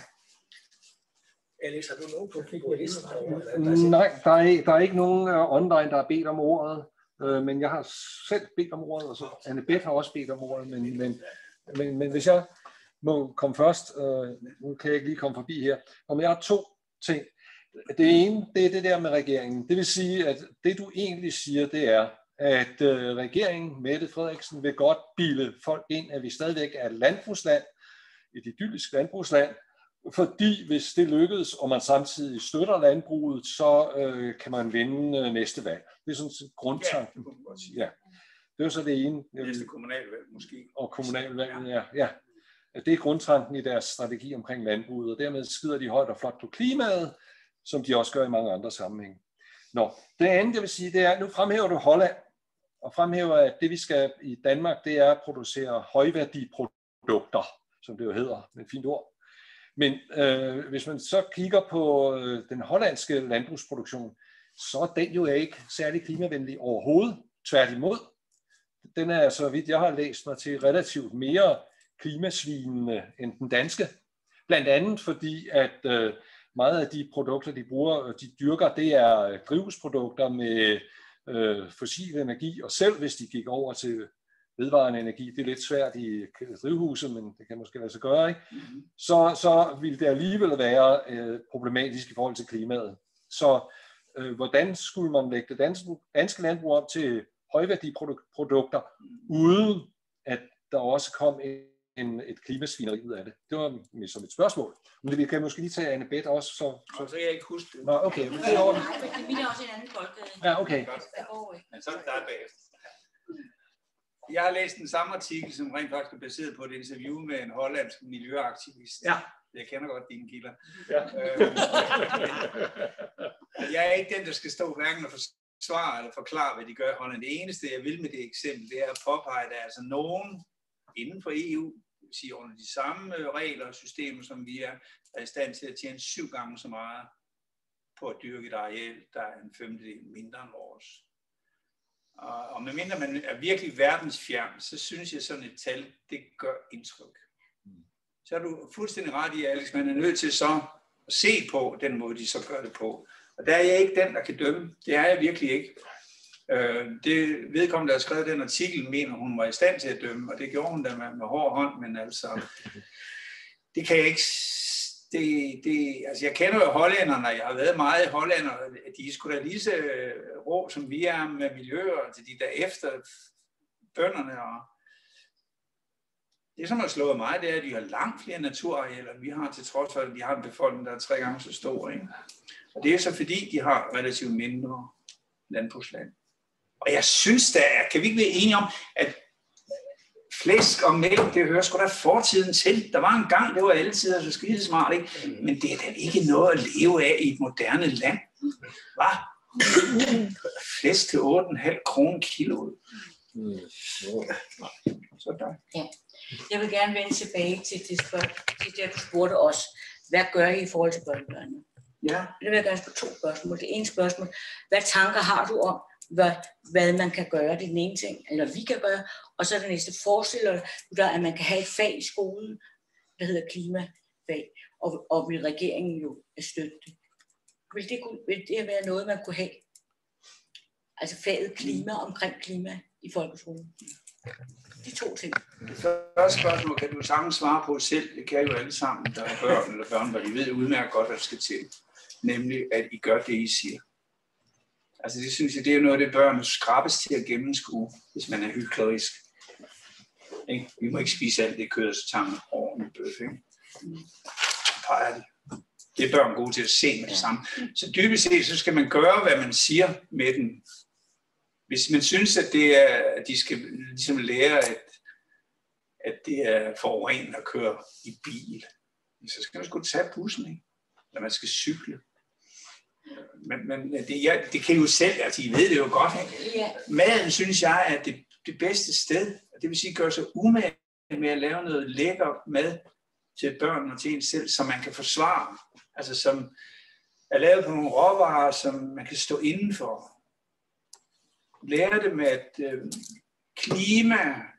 Alex, har du nogen på listen? Nej, der er, der er ikke nogen online, der har bedt om ordet. Men jeg har selv bedt om ordet, og så Anne-Beth har også bedt om ordet. Men, men, men, men hvis jeg må komme først, øh, nu kan jeg ikke lige komme forbi her, og jeg har to ting. Det ene, det er det der med regeringen. Det vil sige, at det du egentlig siger, det er, at øh, regeringen, Mette Frederiksen, vil godt bilde folk ind, at vi stadigvæk er et landbrugsland, et idyllisk landbrugsland, fordi hvis det lykkes, og man samtidig støtter landbruget, så øh, kan man vinde øh, næste valg. Det er sådan grundtanken. Ja, det er så det ene. Næste kommunalvalg måske. Og kommunalvalget, ja. ja. Det er grundtanken i deres strategi omkring landbruget, og dermed skider de højt og flot på klimaet, som de også gør i mange andre sammenhænge. Nå, det andet, jeg vil sige, det er, nu fremhæver du Holland, og fremhæver, at det vi skal i Danmark, det er at producere højværdiprodukter, som det jo hedder, med et fint ord. Men øh, hvis man så kigger på øh, den hollandske landbrugsproduktion, så er den jo ikke særlig klimavenlig overhovedet. Tværtimod. Den er, så vidt jeg har læst mig til, relativt mere klimasvinende end den danske. Blandt andet fordi, at øh, meget af de produkter, de bruger, de dyrker, det er drivhusprodukter med øh, fossil energi, og selv hvis de gik over til vedvarende energi, det er lidt svært i drivhuset, men det kan måske lade sig gøre, ikke? Mm-hmm. Så, så vil det alligevel være øh, problematisk i forhold til klimaet. Så øh, hvordan skulle man lægge det danske, danske landbrug op til højværdiprodukter, uden at der også kom en, et klimasvineri ud af det? Det var som et spørgsmål. Men vi kan måske lige tage Anne-Beth også. Så, så... så jeg ikke huske det. Nå, okay. Men det er også en anden boldgade. Ja, okay. Men så er det der bagefter. Jeg har læst den samme artikel, som rent faktisk er baseret på et interview med en hollandsk miljøaktivist. Ja. Jeg kender godt dine kilder. Ja. Jeg er ikke den, der skal stå hverken og forsvare eller forklare, hvad de gør i Holland. Det eneste, jeg vil med det eksempel, det er at påpege, at der er altså nogen inden for E U, det vil sige under de samme regler og systemer, som vi er, der er i stand til at tjene syv gange så meget på at dyrke et areal, der er en femtedel mindre end vores. Og medmindre man er virkelig verdensfjern, så synes jeg sådan et tal, det gør indtryk. Så er du fuldstændig ret i, Alex, man er nødt til så at se på den måde, de så gør det på. Og der er jeg ikke den, der kan dømme. Det er jeg virkelig ikke. Det vedkommende, der har skrevet den artikel, mener hun var i stand til at dømme, og det gjorde hun da med, med hård hånd, men altså, det kan jeg ikke, det, det, altså jeg kender jo hollænderne, jeg har været meget i Holland, og de er sgu da lige så rå, som vi er med miljøer, altså de der efter bønderne. Og det, som har slået mig, det er, at de har langt flere naturarealer, end vi har, til trods for, at de har en befolkning, der er tre gange så stor. Ikke? Og det er så fordi, de har relativt mindre landbrugsland. Og jeg synes da, kan vi ikke være enige om, at flæsk og mælk, det hører sgu da fortiden til. Der var en gang, det var altid så skide smart, ikke? Men det er da ikke noget at leve af i et moderne land. Hvad? Flæsk til otte komma fem kroner kiloet. Sådan. Ja. Jeg vil gerne vende tilbage til det, spørg- til det du spurgte os. Hvad gør I i forhold til børnebørnene? Ja. Det vil jeg gerne spørge to spørgsmål. Det ene spørgsmål, hvad tanker har du om, hvad, hvad man kan gøre, det er den ene ting, eller vi kan gøre, og så det næste, forestiller du dig, at man kan have et fag i skolen, der hedder klimafag, og, og vil regeringen jo støtte det. Vil det, kunne, vil det være noget, man kunne have? Altså faget klima omkring klima i folkeskolen. De to ting. Det første spørgsmål kan du sagtens svare på selv. Det kan jo alle sammen, der er børn eller børnebørn. I ved udmærket godt, hvad der skal til. Nemlig, at I gør det, I siger. Altså det synes jeg, det er noget af det, børn skrabes til at gennemskue, hvis man er hyklerisk. Ikke? Vi må ikke spise alt det kød, og så tager man ordentligt bøf. Ikke? Peger det. Det er børn gode til at se med det samme. Så dybest set, så skal man gøre, hvad man siger med den. Hvis man synes, at, det er, at de skal ligesom lære, at, at det er forurenende at køre i bil, så skal man sgu tage bussen, ikke? Eller man skal cykle. Men, men det, ja, det kan I jo selv, altså I ved det jo godt. Ikke? Ja. Maden synes jeg er det, det bedste sted, det vil sige gøre sig umage med at lave noget lækker mad til børn og til en selv, som man kan forsvare. Altså som er lavet på nogle råvarer, som man kan stå indenfor. Lære dem, at øh, klima,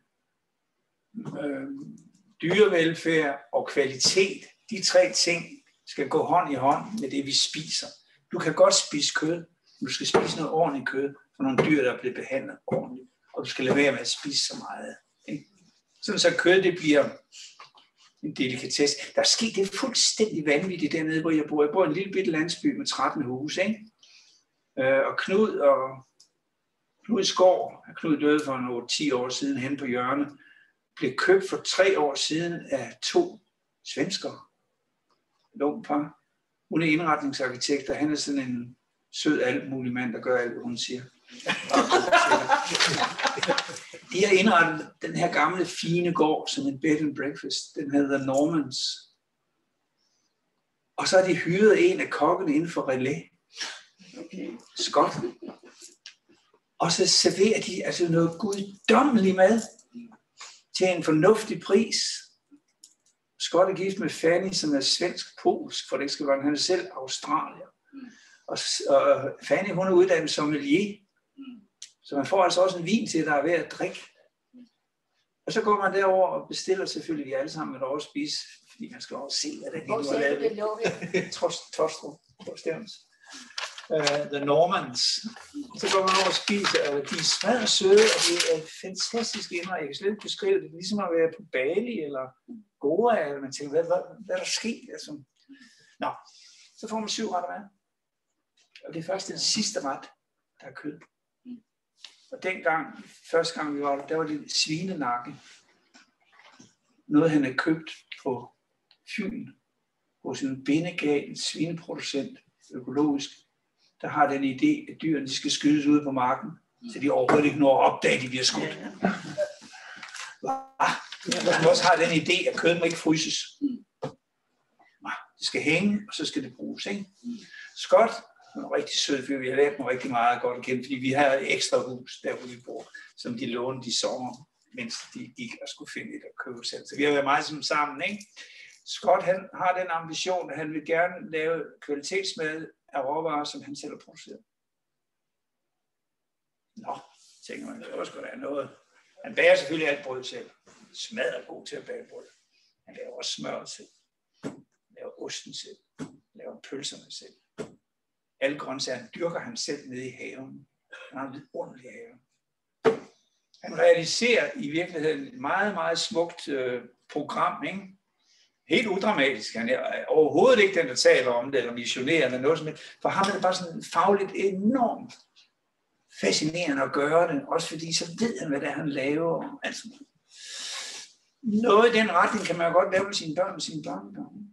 øh, dyrevelfærd og kvalitet, de tre ting skal gå hånd i hånd med det, vi spiser. Du kan godt spise kød, men du skal spise noget ordentligt kød for nogle dyr, der er blevet behandlet ordentligt. Og du skal lade være med at spise så meget. Ikke? Sådan så kød, det bliver en delikatesse. Der er sket det fuldstændig vanvittigt dernede, hvor jeg bor. Jeg bor i en lille bitte landsby med tretten huse. Ikke? Øh, og Knud og Knud Skov, Knud døde for nogle ti år siden hen på hjørnet, blev købt for tre år siden af to svenskere. Et ungt par. Hun er indretningsarkitekt, og han er sådan en sød alt mulig mand, der gør alt, hvad hun siger. De har indrettet den her gamle, fine gård som en bed and breakfast. Den hedder Normans. Og så har de hyret en af kokkene inden for Relais. Scott. Og så serverer de altså noget guddommelig mad til en fornuftig pris. Scott er gift med Fanny, som er svensk-polsk, for det skal være, han er selv australier. Og, og Fanny, hun er uddannet sommelier. Så man får altså også en vin til, der er ved at drikke. Og så går man derover og bestiller selvfølgelig de alle sammen et år at spise, fordi man skal også se, hvad det er, Hvor du har sagde du det lavet. Tostrup, Tostrup. Uh, The Normans. Så går man over og spiser, og de er smadret søde, og det er fantastisk indre. Jeg kan slet ikke beskrive det. Det er ligesom at være på Bali eller Goa, eller man tænker, hvad, hvad, hvad er der sket? Altså, nå, så får man syv retter mad. Og det er først den sidste ret, der er kød. Og dengang, første gang vi var der, der var det svinenakke. Noget han havde købt på Fyn, hos en bindegal svineproducent, økologisk, der har den idé, at dyrene skal skydes ude på marken, så de overhovedet ikke når at opdage, at de bliver skudt. Man også har den idé, at kød må ikke fryses. Det skal hænge, og så skal det bruges. Ikke? Scott er en rigtig sød fyr. Vi har lært mig rigtig meget godt at kende, fordi vi har et ekstra hus, der hvor vi bor, som de lånte i sommer, mens de gik og skulle finde et at købe selv. Så vi har været meget som sammen. Ikke? Scott han har den ambition, at han vil gerne lave kvalitetsmad af råvarer, som han selv har produceret. Nå, tænker man, det var sgu da noget. Han bager selvfølgelig alt brød selv. Smadret god til at bage brød. Han laver også smør selv. Han laver osten selv. Han laver pølserne selv. Alle grøntsager dyrker han selv nede i haven. Han har en vidunderlig have. Han realiserer i virkeligheden et meget, meget smukt øh, program, ikke? helt udramatisk. Han er overhovedet ikke den, der taler om det, eller missionerer, eller noget som helst. For ham er det bare sådan fagligt enormt fascinerende at gøre det, også fordi så ved han, hvad det er, han laver. Altså, noget i den retning kan man jo godt lave med sine børn og sine børnebørn.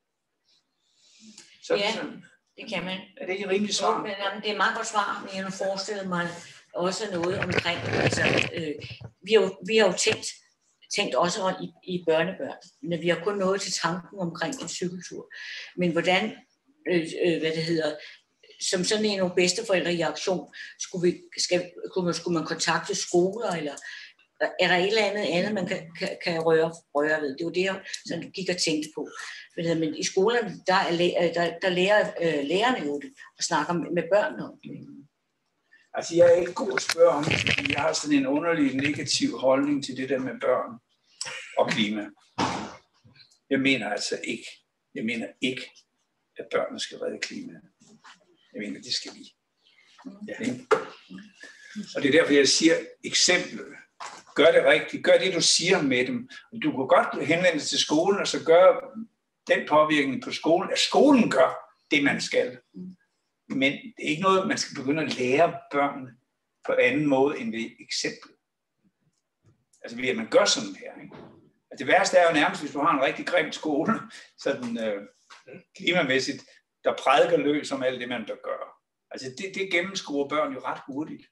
Så, Ja, så, det kan man. er det ikke rimelig svar? Jo, men jamen, det er meget godt svar, men jeg har forestillet mig også noget omkring, altså, øh, vi, har jo, vi har jo tænkt, tænkt også i, i børnebørn, men vi har kun nået til tanken omkring en cykeltur. Men hvordan, øh, øh, hvad det hedder, som sådan en af bedsteforældre i aktion, skulle, vi, skal, skulle, man, skulle man kontakte skoler, eller er der et eller andet andet, man kan, kan, kan røre, røre ved? Det var det, jeg sådan gik og tænkte på. Men i skolerne, der, er, der, der lærer øh, lærerne jo det, og snakker med, med børn om det. Altså, jeg er ikke god at spørge om det, fordi jeg har sådan en underlig negativ holdning til det der med børn og klima. Jeg mener altså ikke, jeg mener ikke, at børnene skal redde klimaet. Jeg mener, det skal vi. Ja. Og det er derfor, jeg siger eksemplet. Gør det rigtigt. Gør det, du siger med dem. Du kan godt henvende dig til skolen, og så gør den påvirkning på skolen, at skolen gør det, man skal. Men det er ikke noget, man skal begynde at lære børnene på anden måde end ved eksempel. Altså ved at man gør sådan her. Ikke? Altså, det værste er jo nærmest, hvis du har en rigtig grim skole, sådan øh, klimamæssigt, der prædiker løs om alt det, man bør gøre. Altså det, det gennemskuer børn jo ret hurtigt.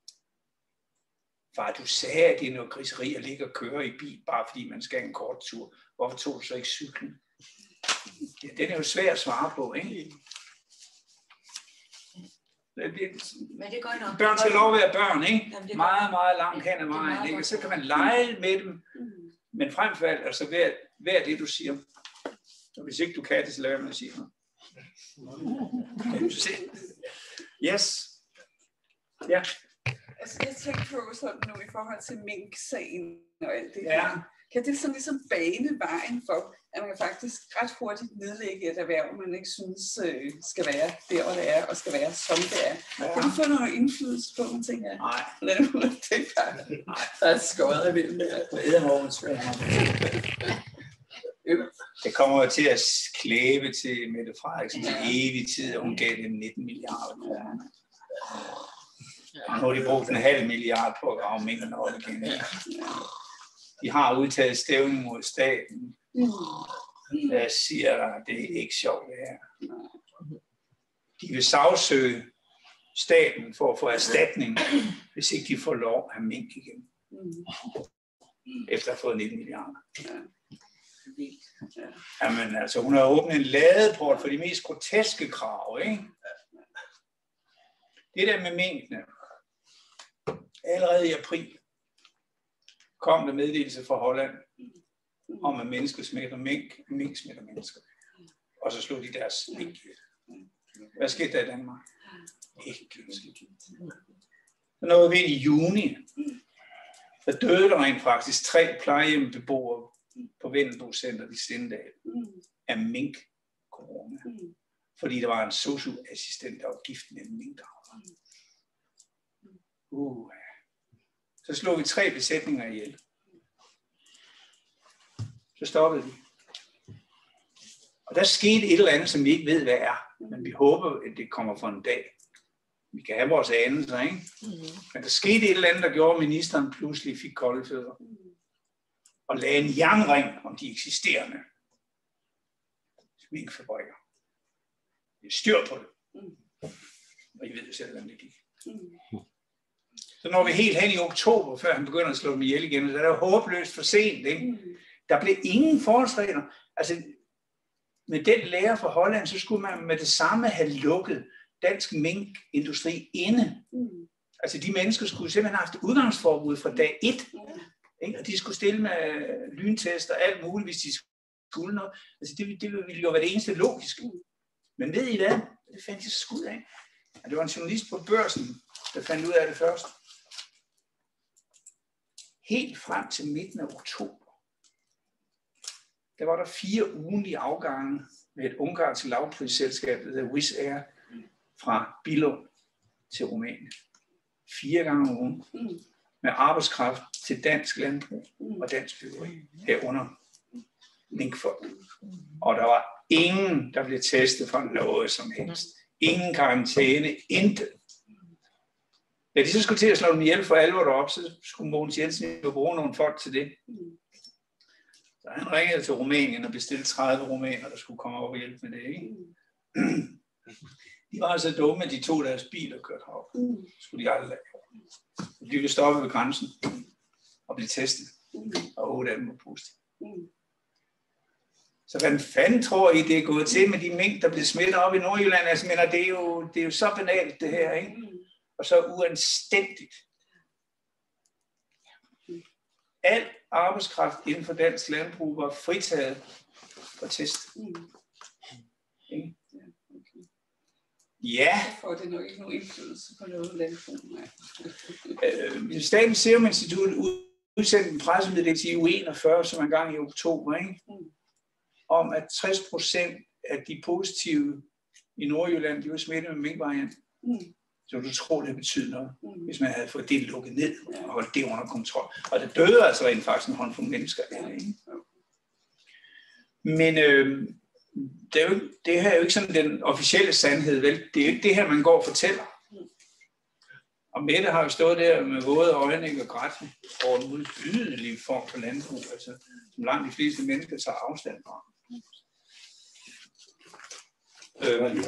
Far, du sagde, at det er noget griseri at ligge og køre i bil, bare fordi man skal en kort tur. Hvorfor tog du så ikke cyklen? Ja, den er jo svær at svare på, ikke? Det, det, Men det går nok. børn skal lov at være børn, ikke? Jamen, meget, meget langt hen ad vejen, ikke? Så kan man lege med dem. Men frem for alt, altså vær, vær det, du siger. Og hvis ikke du kan det, så lad være med at sige noget. Yes. Ja. Altså, jeg tænker på sådan nu i forhold til mink-sagen og alt det Ja. her. Kan det sådan ligesom bane vejen for, at man faktisk ret hurtigt nedlægge et erhverv, man ikke synes øh, skal være der, hvor det er, og skal være, som det er? Ja. Kan du få noget indflydelse på, man tænker, Nej. det er bare, der er skåret af vildt. Det kommer jo til at klæbe til Mette Frederiksen til evig tid, og hun gav dem nitten milliarder kroner. Og nu har de brugt en halv milliard på at grave minkene op igen. De har udtaget stævning mod staten. Jeg siger dig, det er ikke sjovt det her. De vil sagsøge staten for at få erstatning, hvis ikke de får lov at have mink igen. Efter at have fået nitten milliarder. Jamen altså, hun har åbnet en ladeport for de mest groteske krav, ikke? Det der med minkene. Allerede i april kom der meddelelse fra Holland om, at mennesker smitter mink, mink smitter mennesker. Og så slog de deres mink ihjel. Hvad skete der i Danmark? Ikke skidt. Så nåede vi i juni. Der døde der rent faktisk tre plejehjembeboere på Vendelbo Center i Sindal af mink-corona. Fordi der var en sosu-assistent, der var gift med en minkavler. Uh. Så slog vi tre besætninger ihjel. Så stoppede vi. Og der skete et eller andet, som vi ikke ved, hvad er. Men vi håber, at det kommer for en dag. Vi kan have vores anelser, ikke? Men der skete et eller andet, der gjorde, at ministeren pludselig fik kolde fødder. Og lagde en jernring om de eksisterende minkfabrikker. Vi styr på det. Og I ved jo selv, hvordan det gik. Så når vi helt hen i oktober, før han begynder at slå dem ihjel igen, så er det jo håbløst for sent. Ikke? Der blev ingen forholdsregler. Altså, med den lærer fra Holland, så skulle man med det samme have lukket dansk minkindustri inde. Altså, de mennesker skulle simpelthen have haft udgangsforbud fra dag et. Ikke? Og de skulle stille med lyntester og alt muligt, hvis de skulle noget. Altså, det, det ville jo være det eneste logiske. Men ved I hvad? Det fandt jeg skud af. Og det var en journalist på Børsen, der fandt ud af det først. Helt frem til midten af oktober, der var der fire ugentlige afgange med et ungarsk lavprisselskab, der hedder Wizz Air, fra Billund til Rumænien. Fire gange om ugen med arbejdskraft til dansk landbrug og dansk byggeri herunder minkfolk. Og der var ingen, der blev testet for noget som helst. Ingen karantæne, intet. Da de så skulle til at slå dem ihjel for alvor deroppe, så skulle Mogens Jensen jo bruge nogle folk til det. Så han ringede til Rumænien og bestilte tredive rumæner, der skulle komme op og hjælpe med det. Ikke? De var altså dumme, at de tog deres bil og kørte herop. Det skulle de aldrig lade. De blev stoppet ved grænsen og blev testet. Og otte af dem var positive. Så hvad fanden tror I, det er gået til med de mink, der blev smittet op i Nordjylland? Altså, mener, det, er jo, det er jo så banalt, det her, ikke? Og så uanstændigt. Al arbejdskraft inden for dansk landbrug var fritaget for test. Ikke? Ja. Så får det nok ikke nogen indflydelse på noget landbrug. øh, Statens Serum Institut udsendte en pressemeddelelse i U enogfyrre, som en gang i oktober, ikke? Om at tres procent af de positive i Nordjylland, de var smittet med minkvarianten. Mm. Så du tror, det betyder noget, mm. hvis man havde fået det lukket ned og holdt det under kontrol. Og det døde altså rent faktisk en håndfuld mennesker. Der, ikke? Men øh, det, er jo, det her er jo ikke sådan den officielle sandhed, vel? Det er jo ikke det her, man går og fortæller. Og Mette har jo stået der med våde øjne, ikke, og grædt over en udydelig form for landbrug, altså, som langt de fleste mennesker tager afstand fra. Øh,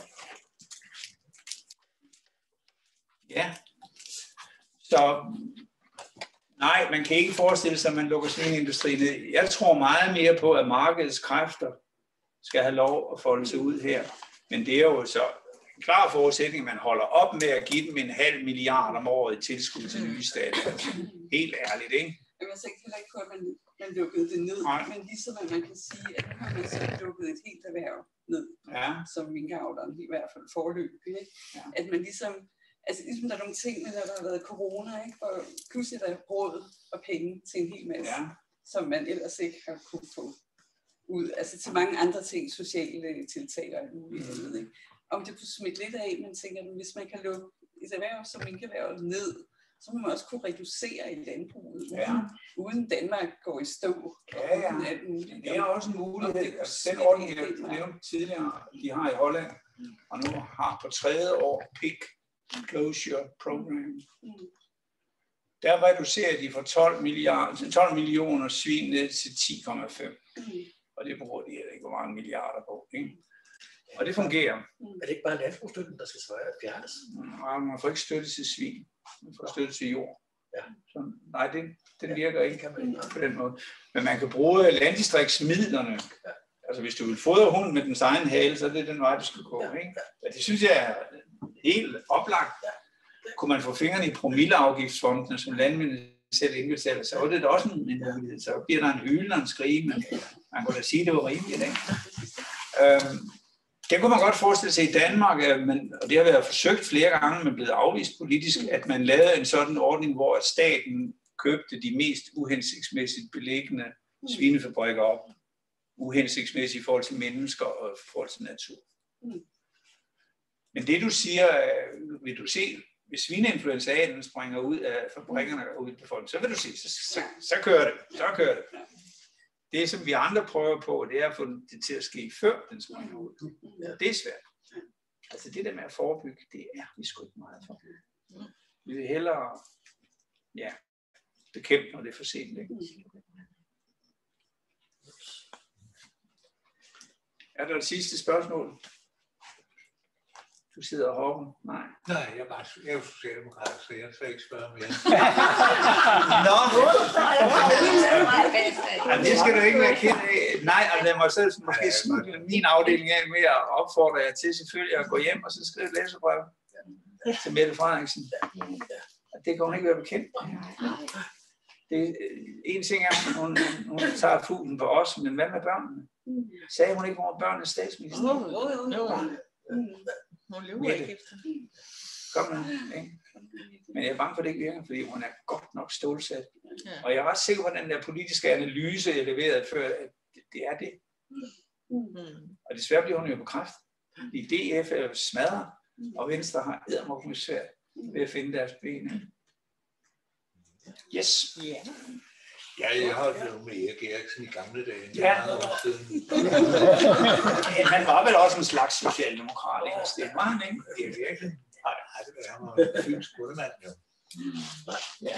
ja. Så nej, man kan ikke forestille sig, at man lukker svineindustrien ned. Jeg tror meget mere på, at markedets kræfter skal have lov at folde sig ud her. Men det er jo så en klar forudsætning, at man holder op med at give dem en halv milliard om året i tilskud til nye stater. Helt ærligt, ikke? Jeg tænker heller ikke på, at man, man lukkede det ned, Nej. Men ligesom at man kan sige, at nu har man så lukket et helt erhverv ned, ja. Som minkavleren i hvert fald foreløbig. Ja. At man ligesom, altså ligesom der er nogle ting, der har været corona, ikke? Og pludselig er der råd og penge til en hel masse, ja. Som man ellers ikke har kunne få ud. Altså til mange andre ting, sociale tiltag og alt muligt andet, ikke? Om det kunne smitte lidt af, man tænker, at hvis man kan lukke et erhverv som minkerhvervet ned, så må man også kunne reducere i landbruget, ja. Uden Danmark går i stå. Ja, ja. Alt muligt. Det er også en mulighed. Altså, den ordning, jeg nævnte tidligere, de har i Holland, og nu har på tredje år Pig Closure Program. Mm. Der reducerer de fra tolv, milliarder, tolv millioner svin ned til ti komma fem. Mm. Og det bruger de heller ikke hvor mange milliarder på. Ikke? Og det fungerer. Er det ikke bare landbrugsstøtten, der skal fjernes? Nej, man får ikke støtte til svin. Man får støtte til jord. Ja. Så, nej, det, den virker ikke på den måde. Men man kan bruge landdistriktsmidlerne. Ja. Altså hvis du vil fodre hunden med dens egen hale, så er det den vej, du skal gå. Ja. Ikke? Ja, det synes jeg er helt oplagt. Ja. Kunne man få fingrene i promilleafgiftsfondene, som landmændene selv indbetaler, så er det da også en mulighed. Så bliver der en hylende og en skrige, men man kunne da sige, at det var rimeligt. Ikke? Øhm, Det kunne man godt forestille sig i Danmark, men, og det har været forsøgt flere gange, men blevet afvist politisk, at man lavede en sådan ordning, hvor staten købte de mest uhensigtsmæssigt beliggende svinefabrikker op. Uhensigtsmæssigt i forhold til mennesker og i forhold til natur. Men det du siger, vil du se, hvis svineinfluenzaen springer ud af fabrikkerne og ud på folk, så vil du se, så, så, så kører det, så kører det. Det, som vi andre prøver på, det er at få det til at ske før den springer ud. Ja. Det er svært. Altså det der med at forebygge, det er vi sgu ikke meget for. Vi vil hellere ja, bekæmpe, når det er for sent. Ikke? Er der et sidste spørgsmål? Du sidder og hopper. Nej. Nej, jeg er, bare, jeg er jo socialdemokrat, så jeg skal ikke spørge mere. Nå! Ja, det skal du ikke være kendt af. Nej, og lad mig så måske slutte min afdeling af med at opfordre jer til selvfølgelig at gå hjem og så skrive et læserbrev til Mette Frederiksen. Det kan hun ikke være bekendt. Det, en ting er, at hun, hun tager fuglen på os, men hvad med børnene? Sagde hun ikke, hvor børnene er statsminister? Jo, jo, jo. Hun lever ikke efter. Kom nu, ikke? Men jeg er bange for, at det ikke virker, fordi hun er godt nok stålsat. Ja. Og jeg er ret sikker på, at den der politiske analyse, jeg leverede før, at det er det. Mm. Og desværre bliver hun jo bekræftet. I D F er jo smadret, og Venstre har eddermukkende svært ved at finde deres ben. Yes. Yeah. Ja, jeg har jo med Erik Eriksen i gamle dage. Ja. Han var vel også en slags socialdemokrat, ikke? Det var han, ikke? Det er virkelig. Nej, det var han var en fyns bundemand, jo. Ja.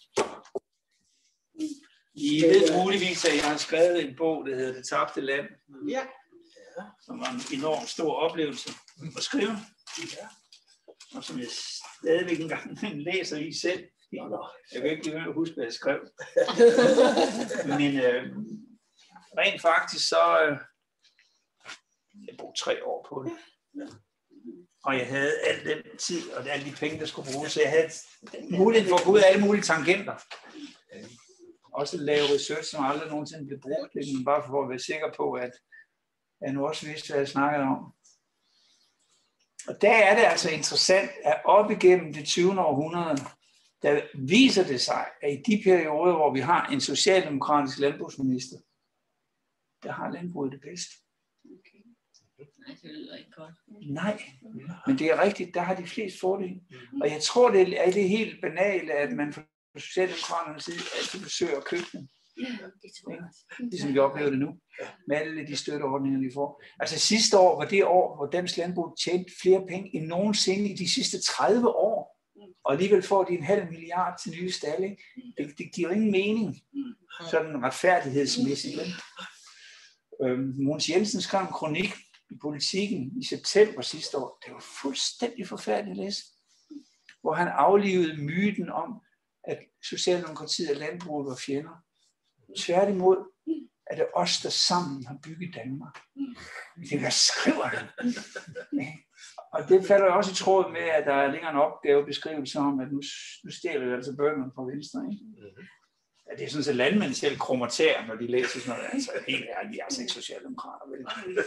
I ved muligvis, at jeg har skrevet en bog, der hedder Det tabte land. Ja. Som var en enormt stor oplevelse at skrive. Ja. Og som jeg stadigvæk engang læser i selv. Jeg kan ikke lige huske, hvad jeg skrev. Men øh, rent faktisk så... Øh, jeg brugte tre år på det. Og jeg havde al den tid og alle de penge, der skulle bruges. Så jeg havde mulighed for at gå ud af alle mulige tangenter. Også lave research, som aldrig nogensinde blev brugt. Men bare for at være sikker på, at jeg nu også vidste, hvad jeg snakkede om. Og der er det altså interessant, at op igennem det tyvende århundrede, der viser det sig, at i de perioder, hvor vi har en socialdemokratisk landbrugsminister, der har landbruget det bedst. Okay. Nej, det lyder ikke godt. Nej, men det er rigtigt, der har de flest fordele. Og jeg tror, det er det helt banale, at man fra socialdemokraternes side altid besøger køkkenet. Ja, det tror jeg også. Ligesom vi oplever det nu, med alle de støtteordninger, vi får. Altså sidste år var det år, hvor dansk landbrug tjente flere penge end nogensinde i de sidste tredive år. Og alligevel får de en halv milliard til nye stalle. Det, det giver ingen mening, sådan retfærdighedsmæssigt. Øhm, Mogens Jensen skrev en kronik i Politiken i september sidste år. Det var fuldstændig forfærdeligt at læse. Hvor han aflivede myten om, at Socialdemokratiet og landbruget var fjender. Tværtimod er det os, der sammen har bygget Danmark. Det hvad skriver han? Og det falder jo også i tråd med, at der er længere en opgavebeskrivelse om, at nu, nu stjæler vi altså bønderne fra Venstre. Ikke? Ja, det er sådan, at landmænd selv krummer tæer, når de læser sådan noget. Altså helt ærligt, vi er altså ikke socialdemokrater. Vel?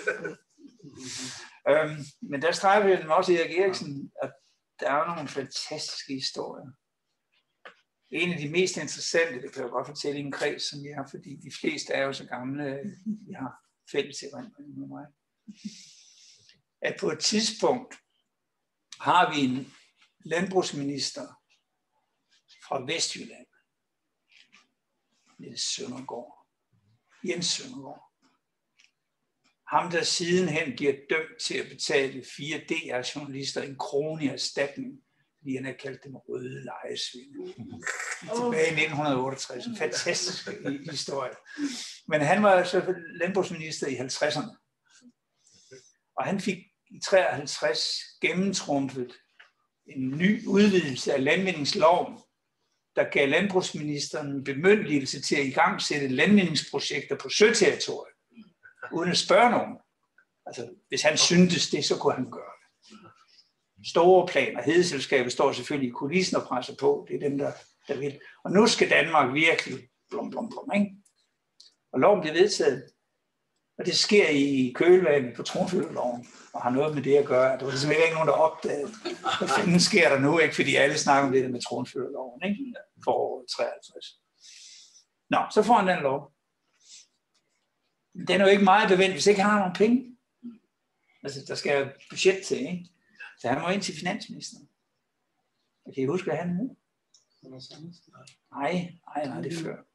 øhm, men der streger vi den også Erik Eriksen, at der er nogle fantastiske historier. En af de mest interessante, det kan jeg godt fortælle i en kreds, som vi har, fordi de fleste er jo så gamle, vi har fælles erindring med mig. At på et tidspunkt har vi en landbrugsminister fra Vestjylland, Niels Søndergaard, Jens Søndergaard. Ham, der sidenhen bliver dømt til at betale fire D R-journalister en krone i erstatning, fordi han har kaldt dem røde lejesvinde. Tilbage i nitten otteogtres, en fantastisk historie. Men han var så landbrugsminister i halvtredserne. Og han fik i treoghalvtreds gennemtrumfet en ny udvidelse af landvindingsloven, der gav landbrugsministeren bemyndigelse til at igangsætte landvindingsprojekter på søterritoriet, uden at spørge nogen. Altså, hvis han syntes det, så kunne han gøre det. Store planer. Hedeselskabet står selvfølgelig i kulissen og presser på. Det er dem, der, der vil. Og nu skal Danmark virkelig blom, blom, blom, ikke? Og loven bliver vedtaget. Og det sker i kølvandet på tronfølgerloven, og har noget med det at gøre. Der var ligesom ikke nogen, der opdagede, hvad fanden sker der nu, ikke? Fordi alle snakker om det der med tronfølgerloven, ikke? For år treoghalvtreds. Nå, så får han den lov. Den er jo ikke meget bevendt, hvis ikke han har nogen penge. Altså, der skal jo budget til, ikke? Så han må ind til finansministeren. Og kan I huske, hvad han er nu? Nej, nej, nej, det er før.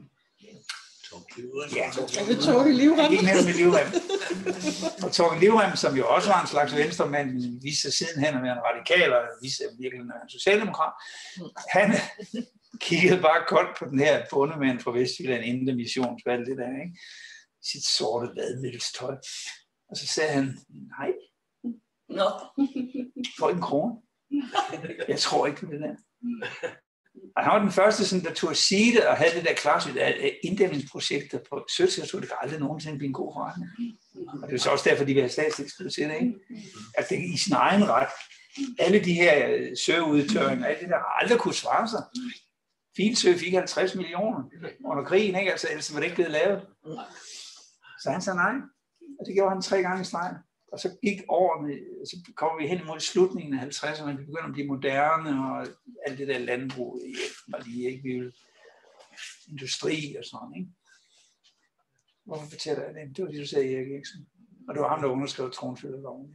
Ja, er det Torkel Livrem? Ikke nævnt med Livrem. Og Torkel Livrem, som jo også var en slags venstremand, men viste sig sidenhen at være en radikal, og viste sig virkelig at være en socialdemokrat. Han kiggede bare koldt på den her bondemand fra Vestjylland inden det missionsvalg, det der, ikke? Sit sorte vadmiddelstøj. Og så sagde han, nej. Nå. For en krone. Jeg tror ikke på det der. Og han var den første, som der tog at sige det, og havde det der klarsyn af inddæmningsprojekter på søterritoriet, det kan aldrig nogensinde blive en god forretning. Og det er så også derfor, de vil have statstilskud til det, ikke? At det i sin egen ret. Alle de her søudtørringer, alt det der har aldrig kunne svare sig. Filsø fik halvtreds millioner under krigen, ikke? Altså, ellers var det ikke blevet lavet. Så han sagde nej, og det gjorde han tre gange i streg. Og så gik årene, så kom vi hen imod slutningen af halvtredserne, vi begyndte at blive moderne, og alt det der landbrug var lige ikke, vi ville industri og sådan, ikke? Hvorfor fortæller jeg det? Det var det, du sagde, Erik Eriksen. Og det var ham, der underskrev tronfølgerloven.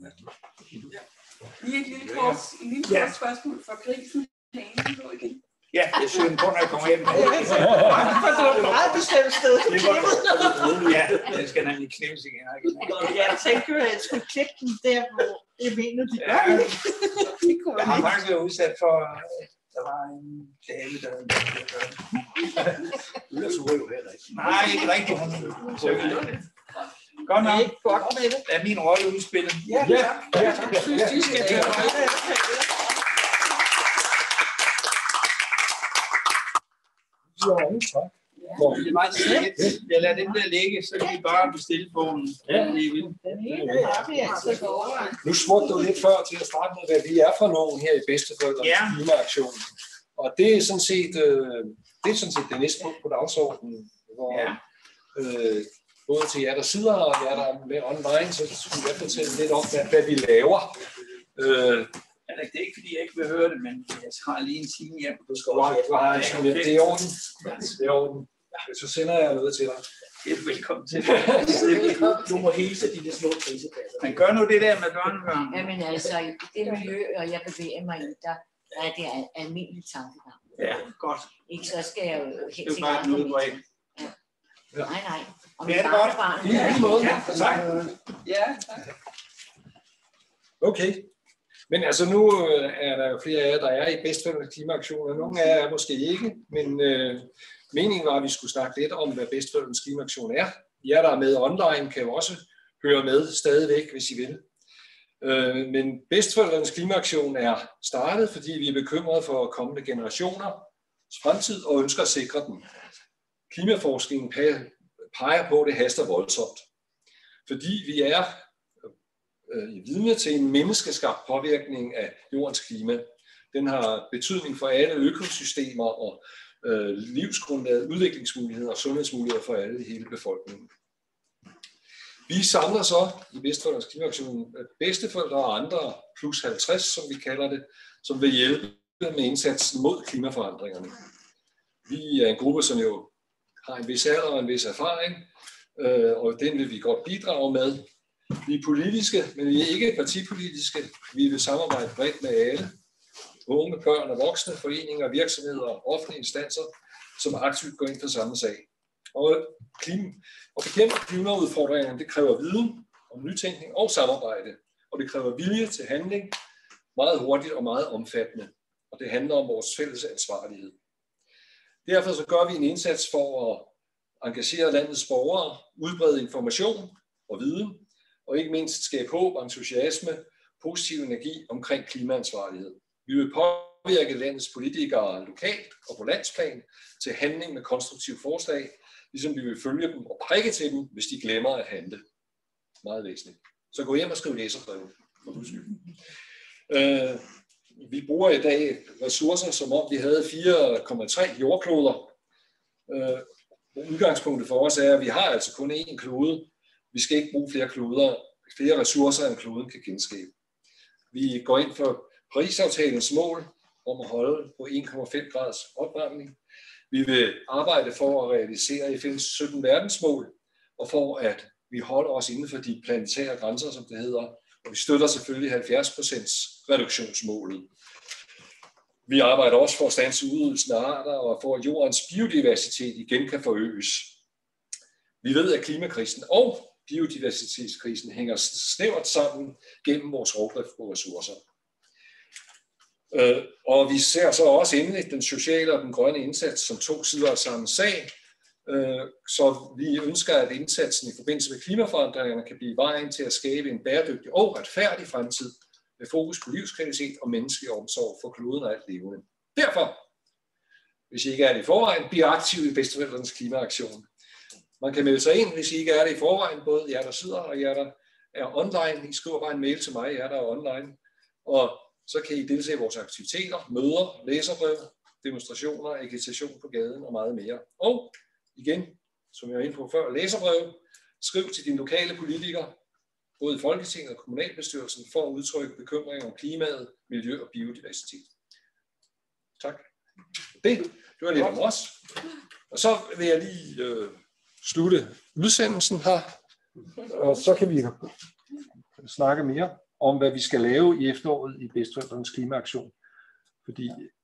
Lige et lille kort, en lille kort spørgsmål fra grisen. Planen lå igen. Ja, jeg søger på, når jeg kommer hjem. For du har meget bestemt sted. Det var ja, den skal nemlig knæves igen. Jeg tænkte jo, at jeg skulle klippe den der, hvor jeg mener, de gør Ja. det. Det kunne Jeg jeg har ikke. faktisk været udsat for, der var en dame, der havde været at gøre det. Du er så jo heller ikke. Nej, ikke rigtigt. Hun søgte. Godt Det er nok. ikke godt med det. Er min rolle udspillet? Ja, Ja, ja, Jeg synes, de skal til at holde det. Det er meget slet. Jeg lader den der ligge, så kan I bare bestille bogen. Ja. Den ene har vi altså for overvejen. Nu spurgte du lidt før til at starte med, hvad vi er for nogen her i Bedsteforældrenes Ja. klimaaktion. Og det er sådan set, øh, det er sådan set det næste punkt på dagsordenen, hvor Ja. øh, både til jer, der sidder her, og jer, der er med online, så skulle jeg fortælle lidt om, hvad, hvad vi laver. Øh, Det er ikke, fordi jeg ikke vil høre det, men jeg har lige en time hjem. Du skal du har, du har, det er i orden. Det er i orden. Så sender jeg noget til dig. Det er velkommen til. Du må hilse dine små krisepladser. Men gør nu det der med børnebørn. Jamen altså, i det miljø, og jeg bevæger mig i, der er det al- almindelig tankegang. Ja, godt. Ikke, så skal jeg jo Det helt er jo bare et udbredt. Nej, nej. Og Det er mit det godt. barnebarn, I lige måde. Ja, tak. Ja, tak. Okay. Men altså nu øh, er der jo flere af jer, der er i Bedsteforældrenes klimaaktion, og nogle af jer er måske ikke, men øh, meningen var, at vi skulle snakke lidt om, hvad Bedsteforældrenes klimaaktion er. Jer, der er med online, kan jo også høre med stadigvæk, hvis I vil. Øh, men Bedsteforældrenes klimaaktion er startet, fordi vi er bekymrede for kommende generationers fremtid og ønsker at sikre den. Klimaforskningen peger på, at det haster voldsomt, fordi vi er vidne til en menneskeskabt påvirkning af jordens klima. Den har betydning for alle økosystemer og øh, livsgrundlaget, udviklingsmuligheder og sundhedsmuligheder for alle i hele befolkningen. Vi samler så i Bedsteforældrenes klimaaktion bedsteforældre og andre plus halvtreds, som vi kalder det, som vil hjælpe med indsatsen mod klimaforandringerne. Vi er en gruppe, som jo har en vis alder og en vis erfaring, øh, og den vil vi godt bidrage med. Vi er politiske, men vi er ikke partipolitiske. Vi vil samarbejde bredt med alle. Unge, børn og voksne, foreninger, virksomheder og offentlige instanser, som aktivt går ind for samme sag. Og, klima, og bekæmpe klimaudfordringerne, det kræver viden om nytænkning og samarbejde. Og det kræver vilje til handling, meget hurtigt og meget omfattende. Og det handler om vores fælles ansvarlighed. Derfor så gør vi en indsats for at engagere landets borgere, udbrede information og viden, og ikke mindst skabe håb, entusiasme, positiv energi omkring klimaansvarlighed. Vi vil påvirke landets politikere lokalt og på landsplan til handling med konstruktive forslag, ligesom vi vil følge dem og prikke til dem, hvis de glemmer at handle. Meget væsentligt. Så gå hjem og skriv læserbreve. Øh, vi bruger i dag ressourcer, som om vi havde fire komma tre jordkloder. Øh, udgangspunktet for os er, at vi har altså kun én klode. Vi skal ikke bruge flere kloder, flere ressourcer, end kloden kan genskabe. Vi går ind for Parisaftalens mål om at holde på en komma fem graders opvarmning. Vi vil arbejde for at realisere F N's sytten verdensmål, og for at vi holder os inden for de planetære grænser, som det hedder, og vi støtter selvfølgelig halvfjerds procent reduktionsmålet. Vi arbejder også for at standse udryddelsen af arter, og for at jordens biodiversitet igen kan forøges. Vi ved, at klimakrisen og biodiversitetskrisen hænger snævert sammen gennem vores rovdrift på ressourcer. Og vi ser så også endelig den sociale og den grønne indsats som to sider af samme sag. Så vi ønsker, at indsatsen i forbindelse med klimaforandringerne kan blive vejen til at skabe en bæredygtig og retfærdig fremtid med fokus på livskvalitet og menneskelig omsorg for kloden og alt levende. Derfor, hvis I ikke er det i forvejen, bliv aktiv i Bedsteforældrenes klimaaktion. Man kan melde sig ind, hvis I ikke er det i forvejen, både jer, der sidder og jer, der er online. I skriver bare en mail til mig, jer, der er online. Og så kan I deltage i vores aktiviteter, møder, læserbrev, demonstrationer, agitation på gaden og meget mere. Og igen, som jeg var inde på før, læserbrev. Skriv til dine lokale politikere, både i Folketinget og kommunalbestyrelsen, for at udtrykke bekymringer om klimaet, miljø og biodiversitet. Tak. Det, det var lidt om os. Og så vil jeg lige øh, slutte udsendelsen her, og så kan vi snakke mere om, hvad vi skal lave i efteråret i Bedsteforældrenes klimaaktion. Fordi